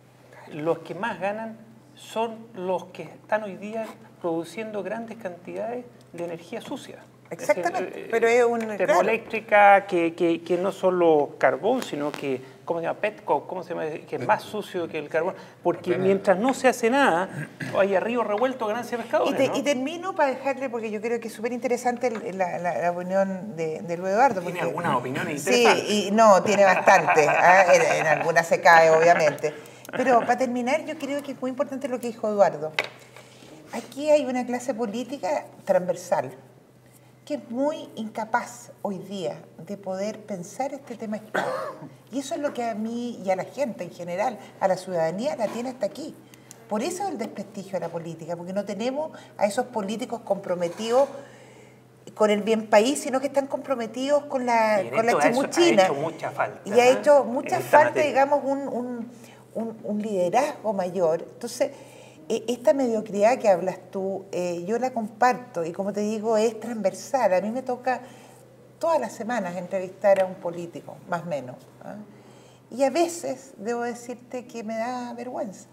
los que más ganan son los que están hoy día produciendo grandes cantidades de energía sucia. Exactamente, es decir, pero es un... termoeléctrica claro. que, que, que no solo carbón, sino que, ¿cómo se llama? Petcoke, ¿cómo se llama? Que es más sucio que el carbón. Porque mientras no se hace nada, hay a río revuelto ganancia de pescadores, y, te, ¿no? y termino para dejarle, porque yo creo que es súper interesante la, la, la opinión de, de Luis Eduardo. ¿Tiene porque, algunas opiniones interesantes? Sí, y no, tiene bastante. ¿eh? en, en algunas se cae, obviamente. Pero para terminar, yo creo que es muy importante lo que dijo Eduardo. Aquí hay una clase política transversal que es muy incapaz hoy día de poder pensar este tema Estado. Y eso es lo que a mí y a la gente en general, a la ciudadanía, la tiene hasta aquí. Por eso es el desprestigio de la política, porque no tenemos a esos políticos comprometidos con el bien país, sino que están comprometidos con la, con la chimuchina. Ha hecho mucha falta. Y ha hecho mucha falta, materia. digamos, un, un, un, un liderazgo mayor. Entonces, esta mediocridad que hablas tú, eh, yo la comparto y como te digo, es transversal. A mí me toca todas las semanas entrevistar a un político, más o menos. ¿eh? Y a veces debo decirte que me da vergüenza.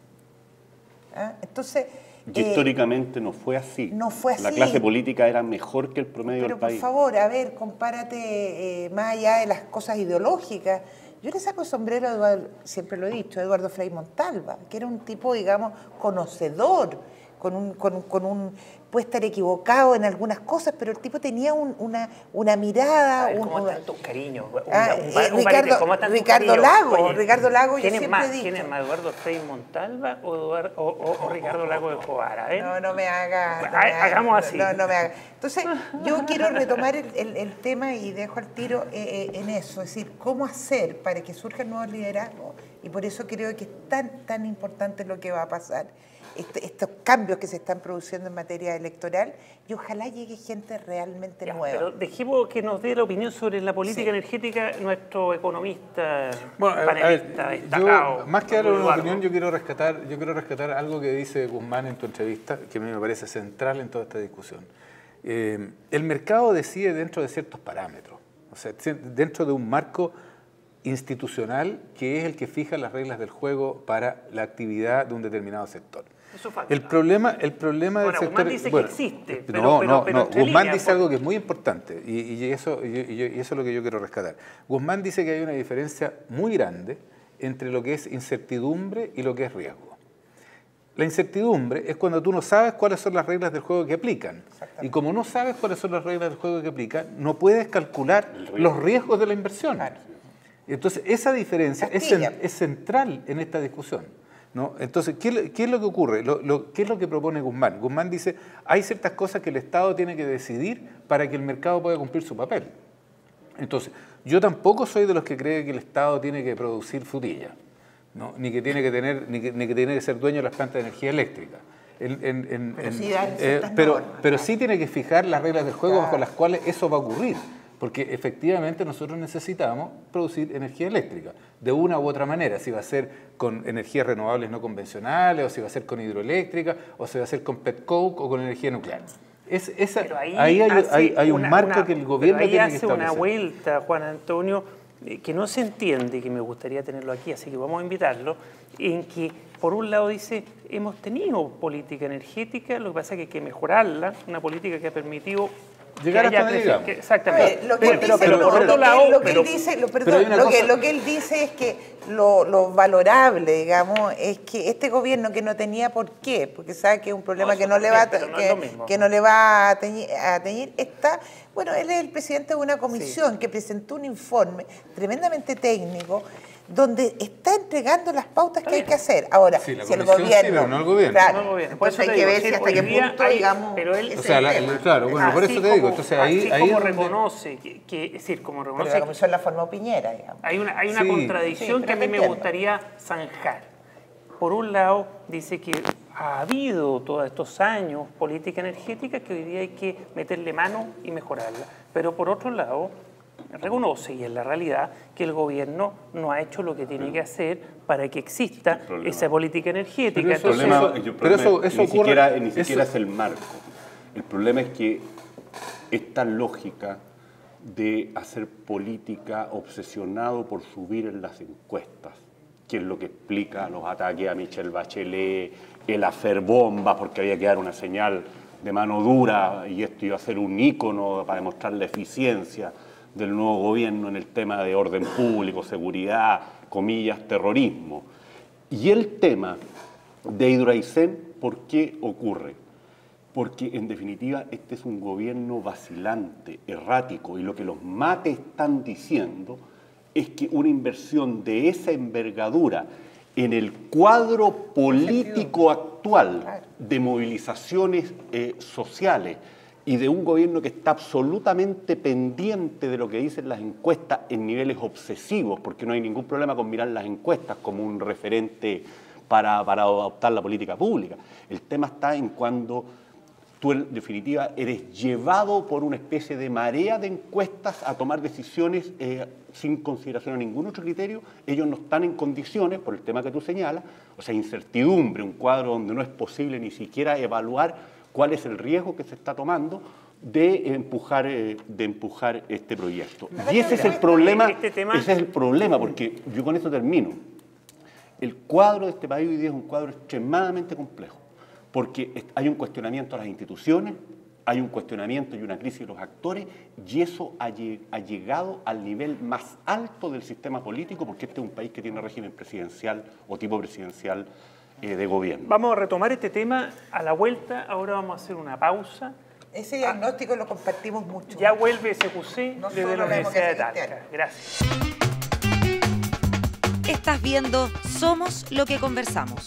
¿eh? Entonces... Y eh, históricamente no fue así. No fue así. La clase política era mejor que el promedio Pero del país. Pero por favor, a ver, compárate eh, más allá de las cosas ideológicas. Yo le saco el sombrero a Eduardo, siempre lo he dicho, a Eduardo Frei Montalva, que era un tipo, digamos, conocedor, con un, con, con un, puede estar equivocado en algunas cosas, pero el tipo tenía un, una, una mirada... Ver, un, ¿Cómo una, están tus cariños? Un, ah, un, eh, un Ricardo, ¿cómo están Ricardo tus Lago, Oye, Ricardo Lago, yo ¿quién es siempre más, he dicho... ¿Quién es más, Eduardo Frei Montalva o, Eduardo, o, o, o Ricardo Lago de Escobar? ¿eh? No, no me haga... Bueno, no me haga, hagamos así. No, no me haga. Entonces, yo quiero retomar el, el, el tema y dejo al tiro eh, en eso, es decir, cómo hacer para que surjan nuevos liderazgos, y por eso creo que es tan, tan importante lo que va a pasar, este, estos cambios que se están produciendo en materia electoral, y ojalá llegue gente realmente Ya, nueva. Pero dejemos que nos dé la opinión sobre la política sí. energética nuestro economista, bueno, panelista, a ver, destacado. Yo, más que dar una Eduardo. opinión, yo quiero rescatar, yo quiero rescatar algo que dice Guzmán en tu entrevista, que a mí me parece central en toda esta discusión. Eh, el mercado decide dentro de ciertos parámetros, o sea, dentro de un marco institucional que es el que fija las reglas del juego para la actividad de un determinado sector. Eso falta. El problema, el problema bueno, del Guzmán sector... dice bueno, que existe, pero, no, pero, no, pero no. Guzmán líneas, dice por... algo que es muy importante y, y, eso, y, y eso es lo que yo quiero rescatar. Guzmán dice que hay una diferencia muy grande entre lo que es incertidumbre y lo que es riesgo. La incertidumbre es cuando tú no sabes cuáles son las reglas del juego que aplican. Y como no sabes cuáles son las reglas del juego que aplican, no puedes calcular los riesgos de la inversión. Entonces, esa diferencia es, es central en esta discusión. ¿no? Entonces, ¿qué, ¿qué es lo que ocurre? Lo, lo, ¿Qué es lo que propone Guzmán? Guzmán dice, hay ciertas cosas que el Estado tiene que decidir para que el mercado pueda cumplir su papel. Entonces, yo tampoco soy de los que cree que el Estado tiene que producir frutilla, ¿no? Ni que tiene que tener, ni que, ni que tiene que ser dueño de las plantas de energía eléctrica. En, en, en, pero, en, sí, eh, pero, pero sí tiene que fijar las reglas del juego, claro, bajo las cuales eso va a ocurrir. Porque efectivamente nosotros necesitamos producir energía eléctrica, de una u otra manera, si va a ser con energías renovables no convencionales, o si va a ser con hidroeléctrica, o si va a ser con petcoke o con energía nuclear. Es, esa, ahí ahí hay, hay, hay un una, marco una, que el gobierno pero ahí tiene hace que establecer. Una vuelta, Juan Antonio, que no se entiende, que me gustaría tenerlo aquí, así que vamos a invitarlo, en que por un lado dice, hemos tenido política energética, lo que pasa es que hay que mejorarla, una política que ha permitido llegar hasta donde llegamos. Exactamente. Ver, lo que pero, pero, pero, por otro lado, lo que él dice, lo, perdón, lo, cosa, que, lo que él dice es que lo, lo valorable, digamos, es que este gobierno que no tenía por qué, porque sabe que es un problema no, que, no le va, que, no que no le va a teñir, a teñir, está, bueno, él es el presidente de una comisión sí. que presentó un informe tremendamente técnico donde está entregando las pautas que hay que hacer. Ahora, sí, si el gobierno... Sí, no el gobierno. Claro, no el gobierno. Pues hay que ver si hasta qué punto, hay, digamos... Pero él, o sea, la, el, claro, bueno, así por eso te como, digo. Entonces, ahí, así ahí como donde... reconoce, que, que, es decir, como reconoce... Pero la comisión la formó Piñera, digamos. Hay una, hay una sí, contradicción sí, que a mí me entiendo. gustaría zanjar. Por un lado, dice que ha habido todos estos años política energética que hoy día hay que meterle mano y mejorarla. Pero por otro lado, reconoce, y es la realidad, que el gobierno no ha hecho lo que tiene que hacer para que exista esa política energética. Pero eso, Entonces, problema, eso, el pero eso, problema eso ni ocurre, siquiera, ni siquiera eso, es el marco. El problema es que esta lógica de hacer política obsesionado por subir en las encuestas, que es lo que explica los ataques a Michelle Bachelet, el hacer bombas porque había que dar una señal de mano dura y esto iba a ser un ícono para demostrar la eficiencia del nuevo gobierno en el tema de orden público, seguridad, comillas, terrorismo. Y el tema de Hidroaicén, ¿por qué ocurre? Porque en definitiva este es un gobierno vacilante, errático, y lo que los mates están diciendo es que una inversión de esa envergadura en el cuadro político actual de movilizaciones eh, sociales y de un gobierno que está absolutamente pendiente de lo que dicen las encuestas en niveles obsesivos, porque no hay ningún problema con mirar las encuestas como un referente para, para adoptar la política pública. El tema está en cuando tú, en definitiva, eres llevado por una especie de marea de encuestas a tomar decisiones eh, sin consideración a ningún otro criterio. Ellos no están en condiciones, por el tema que tú señalas, o sea, incertidumbre, un cuadro donde no es posible ni siquiera evaluar cuál es el riesgo que se está tomando de empujar, eh, de empujar este proyecto. Y ese es el problema, este tema... ese es el problema, porque yo con eso termino. El cuadro de este país hoy día es un cuadro extremadamente complejo, porque hay un cuestionamiento a las instituciones, hay un cuestionamiento y una crisis de los actores, y eso ha, ha llegado al nivel más alto del sistema político, porque este es un país que tiene régimen presidencial o tipo presidencial eh, de gobierno. Vamos a retomar este tema a la vuelta, ahora vamos a hacer una pausa. Ese diagnóstico ah, lo compartimos mucho. Ya vuelve S Q C no desde la Universidad de Talca. Gracias. Estás viendo Somos lo que conversamos.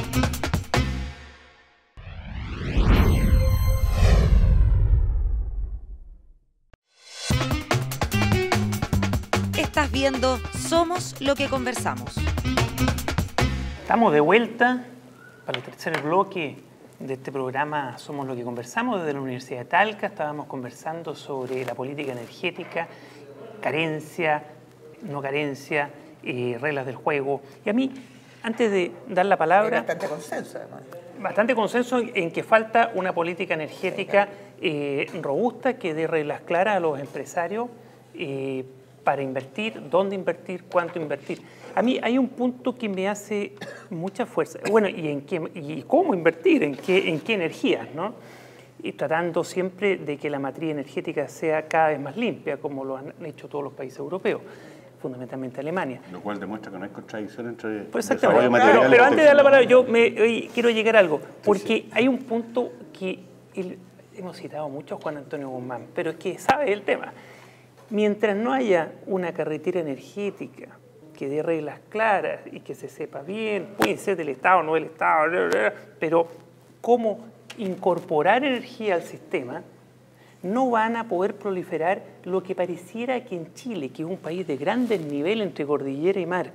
Estás viendo Somos lo que conversamos. Estamos de vuelta para el tercer bloque de este programa Somos lo que conversamos desde la Universidad de Talca. Estábamos conversando sobre la política energética, carencia, no carencia, eh, reglas del juego. Y a mí, antes de dar la palabra... Hay bastante consenso, además. Bastante consenso en que falta una política energética eh, robusta que dé reglas claras a los empresarios eh, para invertir, dónde invertir, cuánto invertir. A mí hay un punto que me hace mucha fuerza. Bueno, ¿y, en qué, y cómo invertir? ¿En qué, en qué energías? ¿No? Y tratando siempre de que la matriz energética sea cada vez más limpia, como lo han hecho todos los países europeos, fundamentalmente Alemania. Lo cual demuestra que no hay contradicción entre pues exactamente. Pero, pero antes de dar la palabra, yo me, hoy quiero llegar a algo, porque sí, sí. hay un punto que el, hemos citado mucho a Juan Antonio Guzmán, pero es que sabe el tema. Mientras no haya una carretera energética que dé reglas claras y que se sepa bien, puede ser del Estado, no del Estado, pero cómo incorporar energía al sistema, no van a poder proliferar lo que pareciera que en Chile, que es un país de grandes niveles entre cordillera y mar,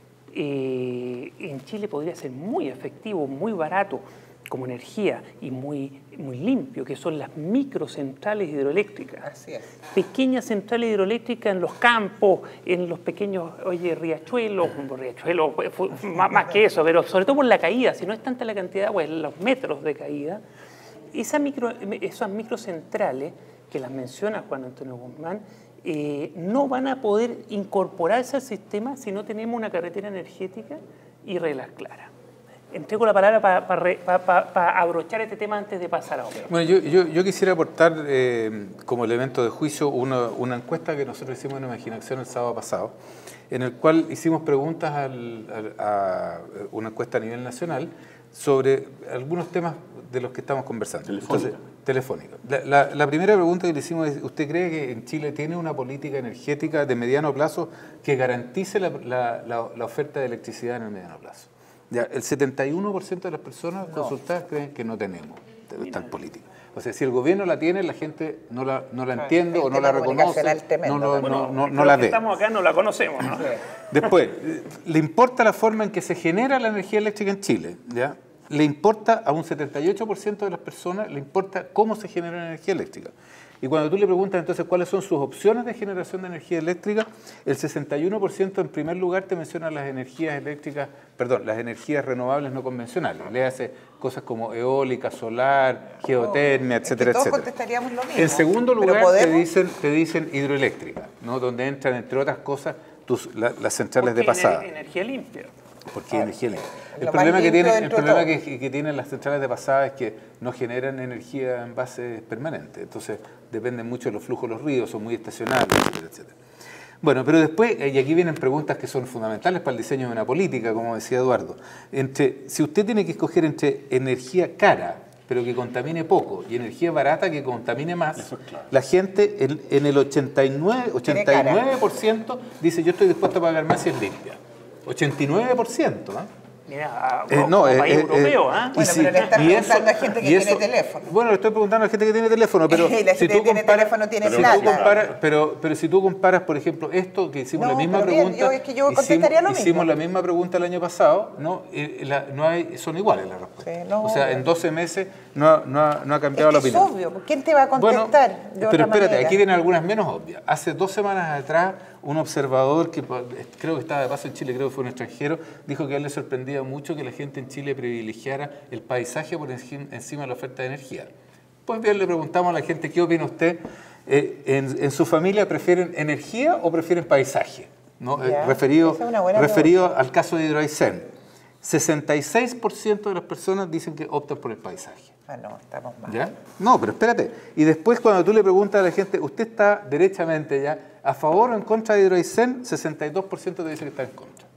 eh, en Chile podría ser muy efectivo, muy barato como energía y muy, muy limpio, que son las microcentrales hidroeléctricas. Así es. Pequeñas centrales hidroeléctricas en los campos, en los pequeños, oye, riachuelos, riachuelos, más, más que eso, pero sobre todo por la caída, si no es tanta la cantidad de agua, en los metros de caída. Esa micro, esas microcentrales, que las menciona Juan Antonio Guzmán, eh, no van a poder incorporarse al sistema si no tenemos una carretera energética y reglas claras. Entrego la palabra para pa, pa, pa, pa abrochar este tema antes de pasar a otro. Bueno, yo, yo, yo quisiera aportar eh, como elemento de juicio una, una encuesta que nosotros hicimos en Imaginación el sábado pasado, en el cual hicimos preguntas al, al, a una encuesta a nivel nacional sobre algunos temas de los que estamos conversando. Telefónica. Entonces, telefónica. La, la, la primera pregunta que le hicimos es, ¿usted cree que en Chile tiene una política energética de mediano plazo que garantice la, la, la, la oferta de electricidad en el mediano plazo? Ya, el setenta y uno por ciento de las personas no. consultadas creen que no tenemos tal política. O sea, si el gobierno la tiene, la gente no la, no la entiende o no la reconoce, no, no, bueno, no, no, no la ve. Estamos acá, no la conocemos, ¿no? Después, le importa la forma en que se genera la energía eléctrica en Chile, ¿ya? Le importa a un setenta y ocho por ciento de las personas, le importa cómo se genera la energía eléctrica. Y cuando tú le preguntas entonces cuáles son sus opciones de generación de energía eléctrica, el sesenta y uno por ciento en primer lugar te menciona las energías eléctricas, perdón, las energías renovables no convencionales. Le hace cosas como eólica, solar, geotermia, oh, etcétera, es que todos etcétera. contestaríamos lo mismo. En segundo lugar ¿podemos? te dicen, te dicen hidroeléctrica, ¿no? Donde entran, entre otras cosas, tus, la, las centrales de pasada. Ener energía limpia. Porque hay energía limpia. El Lo problema, más que, limpio tienen, el dentro de problema todo. que, que tienen las centrales de pasada es que no generan energía en base permanente. Entonces dependen mucho de los flujos de los ríos, son muy estacionales, etcétera, etcétera. Bueno, pero después, y aquí vienen preguntas que son fundamentales para el diseño de una política, como decía Eduardo. Entre, si usted tiene que escoger entre energía cara, pero que contamine poco, y energía barata que contamine más, Eso es claro. la gente en, en el ochenta y nueve por ciento dice yo estoy dispuesto a pagar más si es limpia. ochenta y nueve por ciento, ¿eh? Mira, Eh, como no, país eh, europeo, ¿ah? eh, Bueno, y si- pero le están y preguntando a gente que y tiene teléfono. Bueno, le estoy preguntando a gente que tiene teléfono, pero Y la si gente tú que tiene comparas, teléfono tiene si tú plata. comparas- pero, pero si tú comparas, por ejemplo, esto que hicimos No, la misma pero bien, pregunta, yo- es que yo hicimos, contestaría lo hicimos mismo. la misma pregunta el año pasado, no, Eh, la- no hay, son iguales las respuestas. Sí, no, o sea, en doce meses no, ha- no, ha, no ha cambiado Es la que es opinión. obvio, ¿quién te va a Bueno, contestar de pero otra espérate, manera? aquí vienen algunas menos obvias. Hace dos semanas atrás, un observador que creo que estaba de paso en Chile, creo que fue un extranjero, dijo que a él le sorprendía mucho que la gente en Chile privilegiara el paisaje por encima encima de la oferta de energía. Pues bien, le preguntamos a la gente, ¿qué opina usted? Eh, en, ¿En su familia prefieren energía o prefieren paisaje? ¿No? Eh, Ya, referido esa es una buena referido al caso de Hidroaicén. sesenta y seis por ciento de las personas dicen que optan por el paisaje. Ah, no, estamos mal. ¿Ya? No, pero espérate. Y después cuando tú le preguntas a la gente, ¿usted está derechamente ya a favor o en contra de Hidroaicén? sesenta y dos por ciento te dice que está en contra.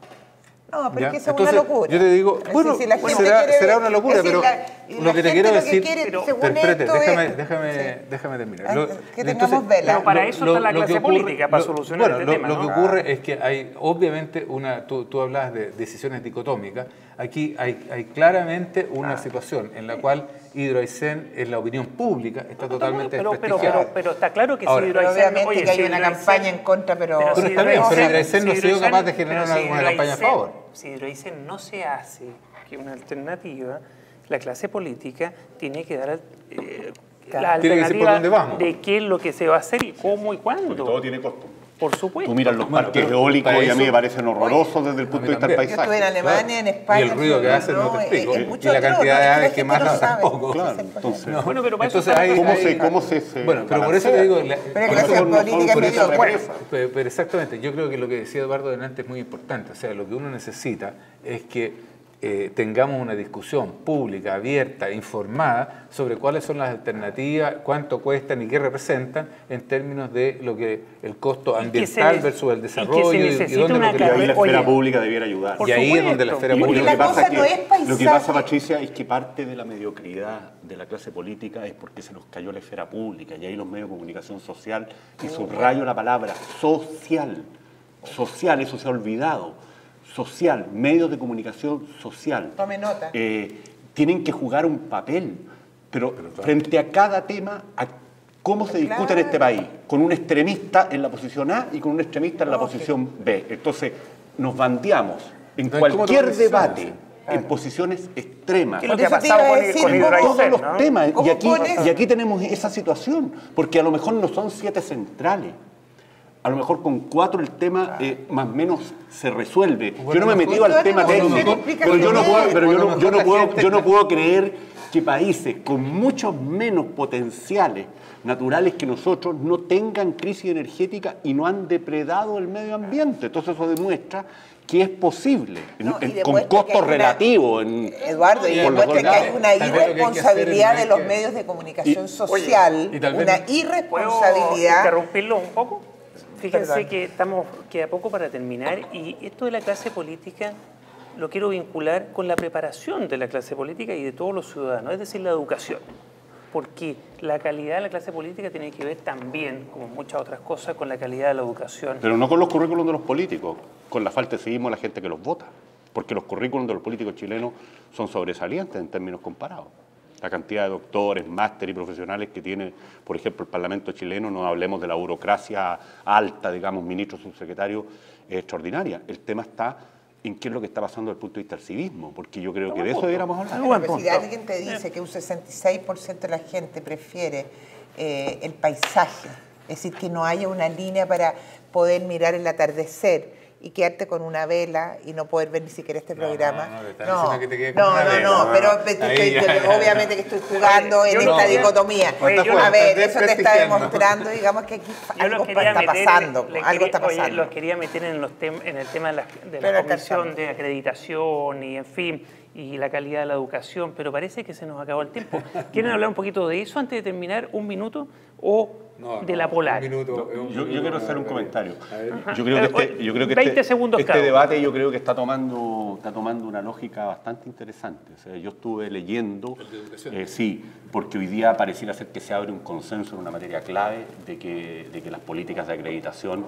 No, pero ¿Ya? es que eso es Entonces, una locura. yo te digo, Es bueno, decir, la gente será, quiere- será una locura, es decir, pero la- lo la que te gente quiero lo que decir... quiere, pero- según pero espérate, esto, déjame, es- déjame, sí. déjame terminar. Ah, Lo- que tengamos vela. Pero para eso está la clase ocurre- política, para solucionar bueno, este lo, tema, Lo ¿no? que ocurre es que hay, obviamente, una, tú, tú hablas de decisiones dicotómicas. Aquí hay, hay claramente una situación en la cual Hidroaicén, en la opinión pública, está totalmente pero, pero, desprestigiada. pero, pero está claro que Ahora, si Pero Hidroaicén... obviamente oye, que hay si una Hidroaicén- campaña en contra, pero... Pero Pero si está bien, pero Hidroaicén- Hidroaicén no ha si sido Hidroaicén- capaz de generar pero una, si una campaña a Hidroaicén- favor. Si Hidroaicén no se hace que una alternativa, la clase política tiene que dar eh, la Tiene que decir por alternativa dónde vamos. de qué es lo que se va a hacer y cómo y Porque todo cuándo. tiene costo. Por supuesto. Tú miras los Bueno, parques pero eólicos para y a mí eso- me parecen horrorosos desde el punto de vista del también. Yo paisaje. estuve en Alemania, en España... Y el ruido que no, hacen no te es- explico. es Y mucho la otro, cantidad de es que la aves que gente matan no sabe. tampoco. Claro, entonces, No, bueno, pero para eso Entonces está la hay- ¿cómo, clase se, política. ¿cómo se, se Bueno, pero por eso te digo... la- Pero por la eso- clase no son política es por esa medio... Bueno, represa. Pero, pero exactamente, yo creo que lo que decía Eduardo delante es muy importante. O sea, lo que uno necesita es que eh, tengamos una discusión pública, abierta, informada sobre cuáles son las alternativas, cuánto cuestan y qué representan en términos de lo que el costo Y que se ambiental ne- versus el y que se desarrollo y, y necesita dónde una lo Y ahí la queremos. Oye, esfera pública debiera ayudar. por Y ahí es supuesto. donde la esfera Y Porque pública... la lo que pasa cosa es no que- es paisaje. Lo que pasa, Patricia, es que parte de la mediocridad de la clase política es porque se nos cayó la esfera pública y ahí los medios de comunicación social, y subrayo la palabra social, social, eso se ha olvidado, social, medios de comunicación social. Tome nota. Eh, tienen que jugar un papel, pero, pero frente a cada tema, a cómo se discute claro. en este país, con un extremista en la posición A y con un extremista en la no, posición B. Entonces, nos bandeamos en cualquier debate claro. en posiciones extremas. ¿Qué es lo que ha pasado con, decir, con todos los ¿no? temas. Y aquí, y aquí tenemos esa situación, porque a lo mejor no son siete centrales. A lo mejor con cuatro el tema eh, más o menos se resuelve. Bueno, yo no me he metido al tema técnico, pero yo no puedo, pero yo no, yo no puedo, yo no puedo creer que países con muchos menos potenciales naturales que nosotros no tengan crisis energética y no han depredado el medio ambiente. Entonces eso demuestra que es posible, no, en, con costos relativos. En, Eduardo, y demuestra que hay una irresponsabilidad de los medios de comunicación y, social, oye, y una irresponsabilidad. ¿Puedo interrumpirlo un poco? Fíjense Perdón. que estamos queda poco para terminar y esto de la clase política lo quiero vincular con la preparación de la clase política y de todos los ciudadanos, es decir, la educación. Porque la calidad de la clase política tiene que ver también, como muchas otras cosas, con la calidad de la educación. Pero no con los currículos de los políticos, con la falta de civismo de la gente que los vota. Porque los currículos de los políticos chilenos son sobresalientes en términos comparados. La cantidad de doctores, máster y profesionales que tiene, por ejemplo, el Parlamento chileno, no hablemos de la burocracia alta, digamos, ministros, subsecretarios, es extraordinaria. El tema está en qué es lo que está pasando desde el punto de vista del civismo, porque yo creo que de eso deberíamos hablar. Pero si alguien te dice que un sesenta y seis por ciento de la gente prefiere eh, el paisaje, es decir, que no haya una línea para poder mirar el atardecer, y quedarte con una vela y no poder ver ni siquiera este no, programa. No, no, no, que te quede con no, una no, vela, no, no, pero no, estoy, yo, yo, obviamente que estoy jugando en esta no, dicotomía. Oye, yo, a ver, eso te está demostrando, digamos, que aquí algo está meter, pasando. Le, le algo quería, está pasando. Oye, los quería meter en, los tem, en el tema de la, de la comisión de acreditación y, en fin, y la calidad de la educación, pero parece que se nos acabó el tiempo. ¿Quieren hablar un poquito de eso antes de terminar? ¿Un minuto? ¿O no, de la Polar? Un minuto, no, un yo, minuto, yo quiero hacer un ver, comentario. Yo creo que este, yo creo que veinte este, segundos este cada debate yo creo que está tomando, está tomando una lógica bastante interesante. O sea, yo estuve leyendo, eh, sí, porque hoy día pareciera ser que se abre un consenso en una materia clave de que, de que las políticas de acreditación,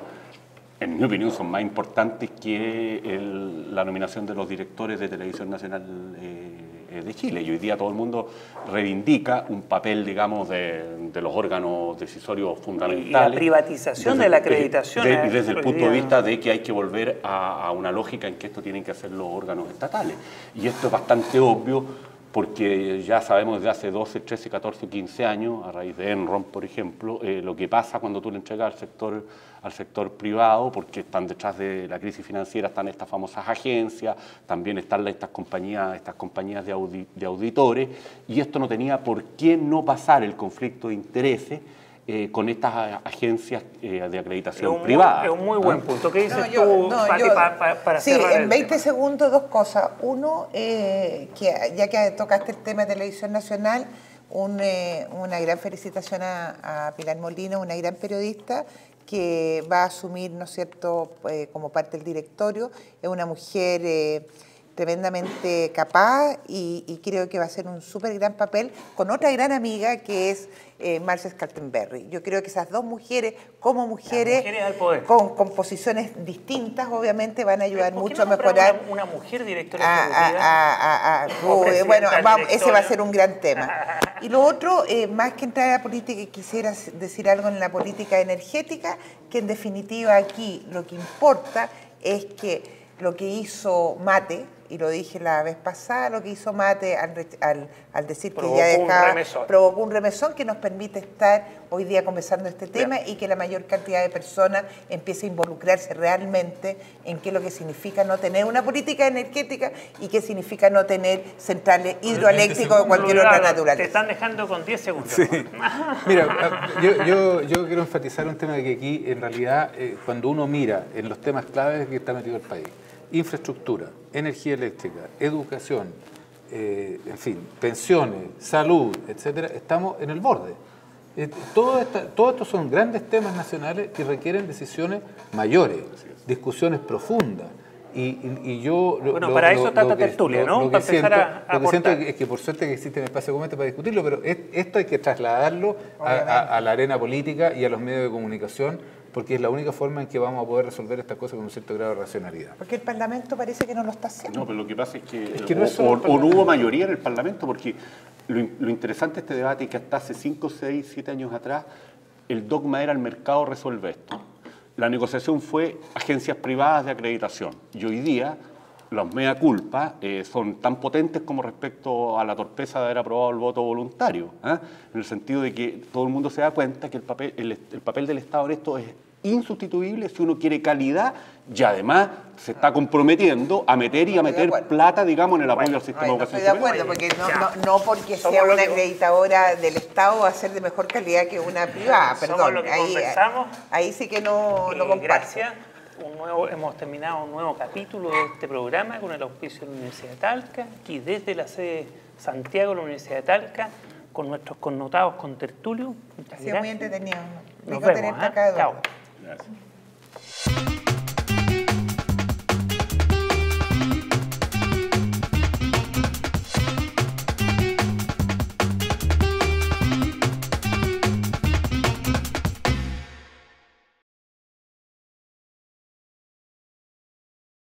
en mi opinión, son más importantes que el, la nominación de los directores de Televisión Nacional eh, de Chile. Y hoy día todo el mundo reivindica un papel, digamos, de, de los órganos decisorios fundamentales. Y la privatización desde, de la acreditación. De, de, desde el punto de vista de que hay que volver a, a una lógica en que esto tienen que hacer los órganos estatales. Y esto es bastante obvio porque ya sabemos desde hace doce, trece, catorce, quince años, a raíz de Enron, por ejemplo, eh, lo que pasa cuando tú le entregas al sector, al sector privado, porque están detrás de la crisis financiera, están estas famosas agencias, también están estas compañías, estas compañías de, audi, de auditores, y esto no tenía por qué no pasar el conflicto de intereses Eh, con estas agencias eh, de acreditación es privada. Es un muy buen punto. ¿Qué dices no, yo, tú, no, Pati, yo, para, para, para sí, cerrar en veinte tema? segundos dos cosas. Uno, eh, que ya que tocaste el tema de Televisión Nacional, un, eh, una gran felicitación a, a Pilar Molina, una gran periodista que va a asumir, ¿no es cierto?, eh, como parte del directorio. Es una mujer eh, tremendamente capaz y, y creo que va a ser un súper gran papel con otra gran amiga que es eh, Marcia Schaltenberg. Yo creo que esas dos mujeres, como mujeres, mujeres al poder. Con, con posiciones distintas, obviamente van a ayudar mucho no a mejorar. Una, una mujer directora a, a, a, a, uh, bueno, vamos, ese va a ser un gran tema. Y lo otro, eh, más que entrar a la política, quisiera decir algo en la política energética, que en definitiva aquí lo que importa es que lo que hizo Mate, y lo dije la vez pasada, lo que hizo Mate al, al, al decir provocó que ya dejaba, un remesón. provocó un remesón que nos permite estar hoy día conversando este tema Bien. Y que la mayor cantidad de personas empiece a involucrarse realmente en qué es lo que significa no tener una política energética y qué significa no tener centrales hidroeléctricas o cualquier otra naturaleza. Te están dejando con diez segundos. Sí. Mira, yo, yo, yo quiero enfatizar un tema de que aquí, en realidad, eh, cuando uno mira en los temas claves que está metido el país, infraestructura, energía eléctrica, educación, eh, en fin, pensiones, salud, etcétera, estamos en el borde. Eh, todo, esta, todo estos son grandes temas nacionales que requieren decisiones mayores, discusiones profundas. Y, y, y yo lo, bueno, lo, para lo, eso está esta tertulia, lo, ¿no? Lo, lo para que empezar siento, a, a lo que siento es que por suerte que existe un espacio como este para discutirlo, pero es, esto hay que trasladarlo a, a, a la arena política y a los medios de comunicación porque es la única forma en que vamos a poder resolver estas cosas con un cierto grado de racionalidad. Porque el Parlamento parece que no lo está haciendo. No, pero lo que pasa es que, Es que no es o, solo el o no hubo mayoría en el Parlamento, porque lo, lo interesante de este debate es que hasta hace cinco, seis, siete años atrás el dogma era el mercado resuelve esto. La negociación fue agencias privadas de acreditación y hoy día los mea culpa eh, son tan potentes como respecto a la torpeza de haber aprobado el voto voluntario, ¿eh? En el sentido de que todo el mundo se da cuenta que el papel, el, el papel del Estado en esto es insustituible si uno quiere calidad y además se está comprometiendo a meter y a meter plata, digamos, en el apoyo Bueno, al sistema Ay, no educativo. estoy de acuerdo, porque no, Ya. no, no porque Somos sea lo una que- acreditadora del Estado va a ser de mejor calidad que una privada, Somos perdón. lo que ahí, conversamos. ahí sí que no, no Eh, comparto. gracias. Un nuevo, hemos terminado un nuevo capítulo de este programa con el auspicio de la Universidad de Talca, aquí desde la sede Santiago de la Universidad de Talca, con nuestros connotados contertulios. Muchas Ha sido muy gracias. entretenido. Nos Rico vemos, tenerte ¿ah? acá, Eduardo. Chao. Gracias.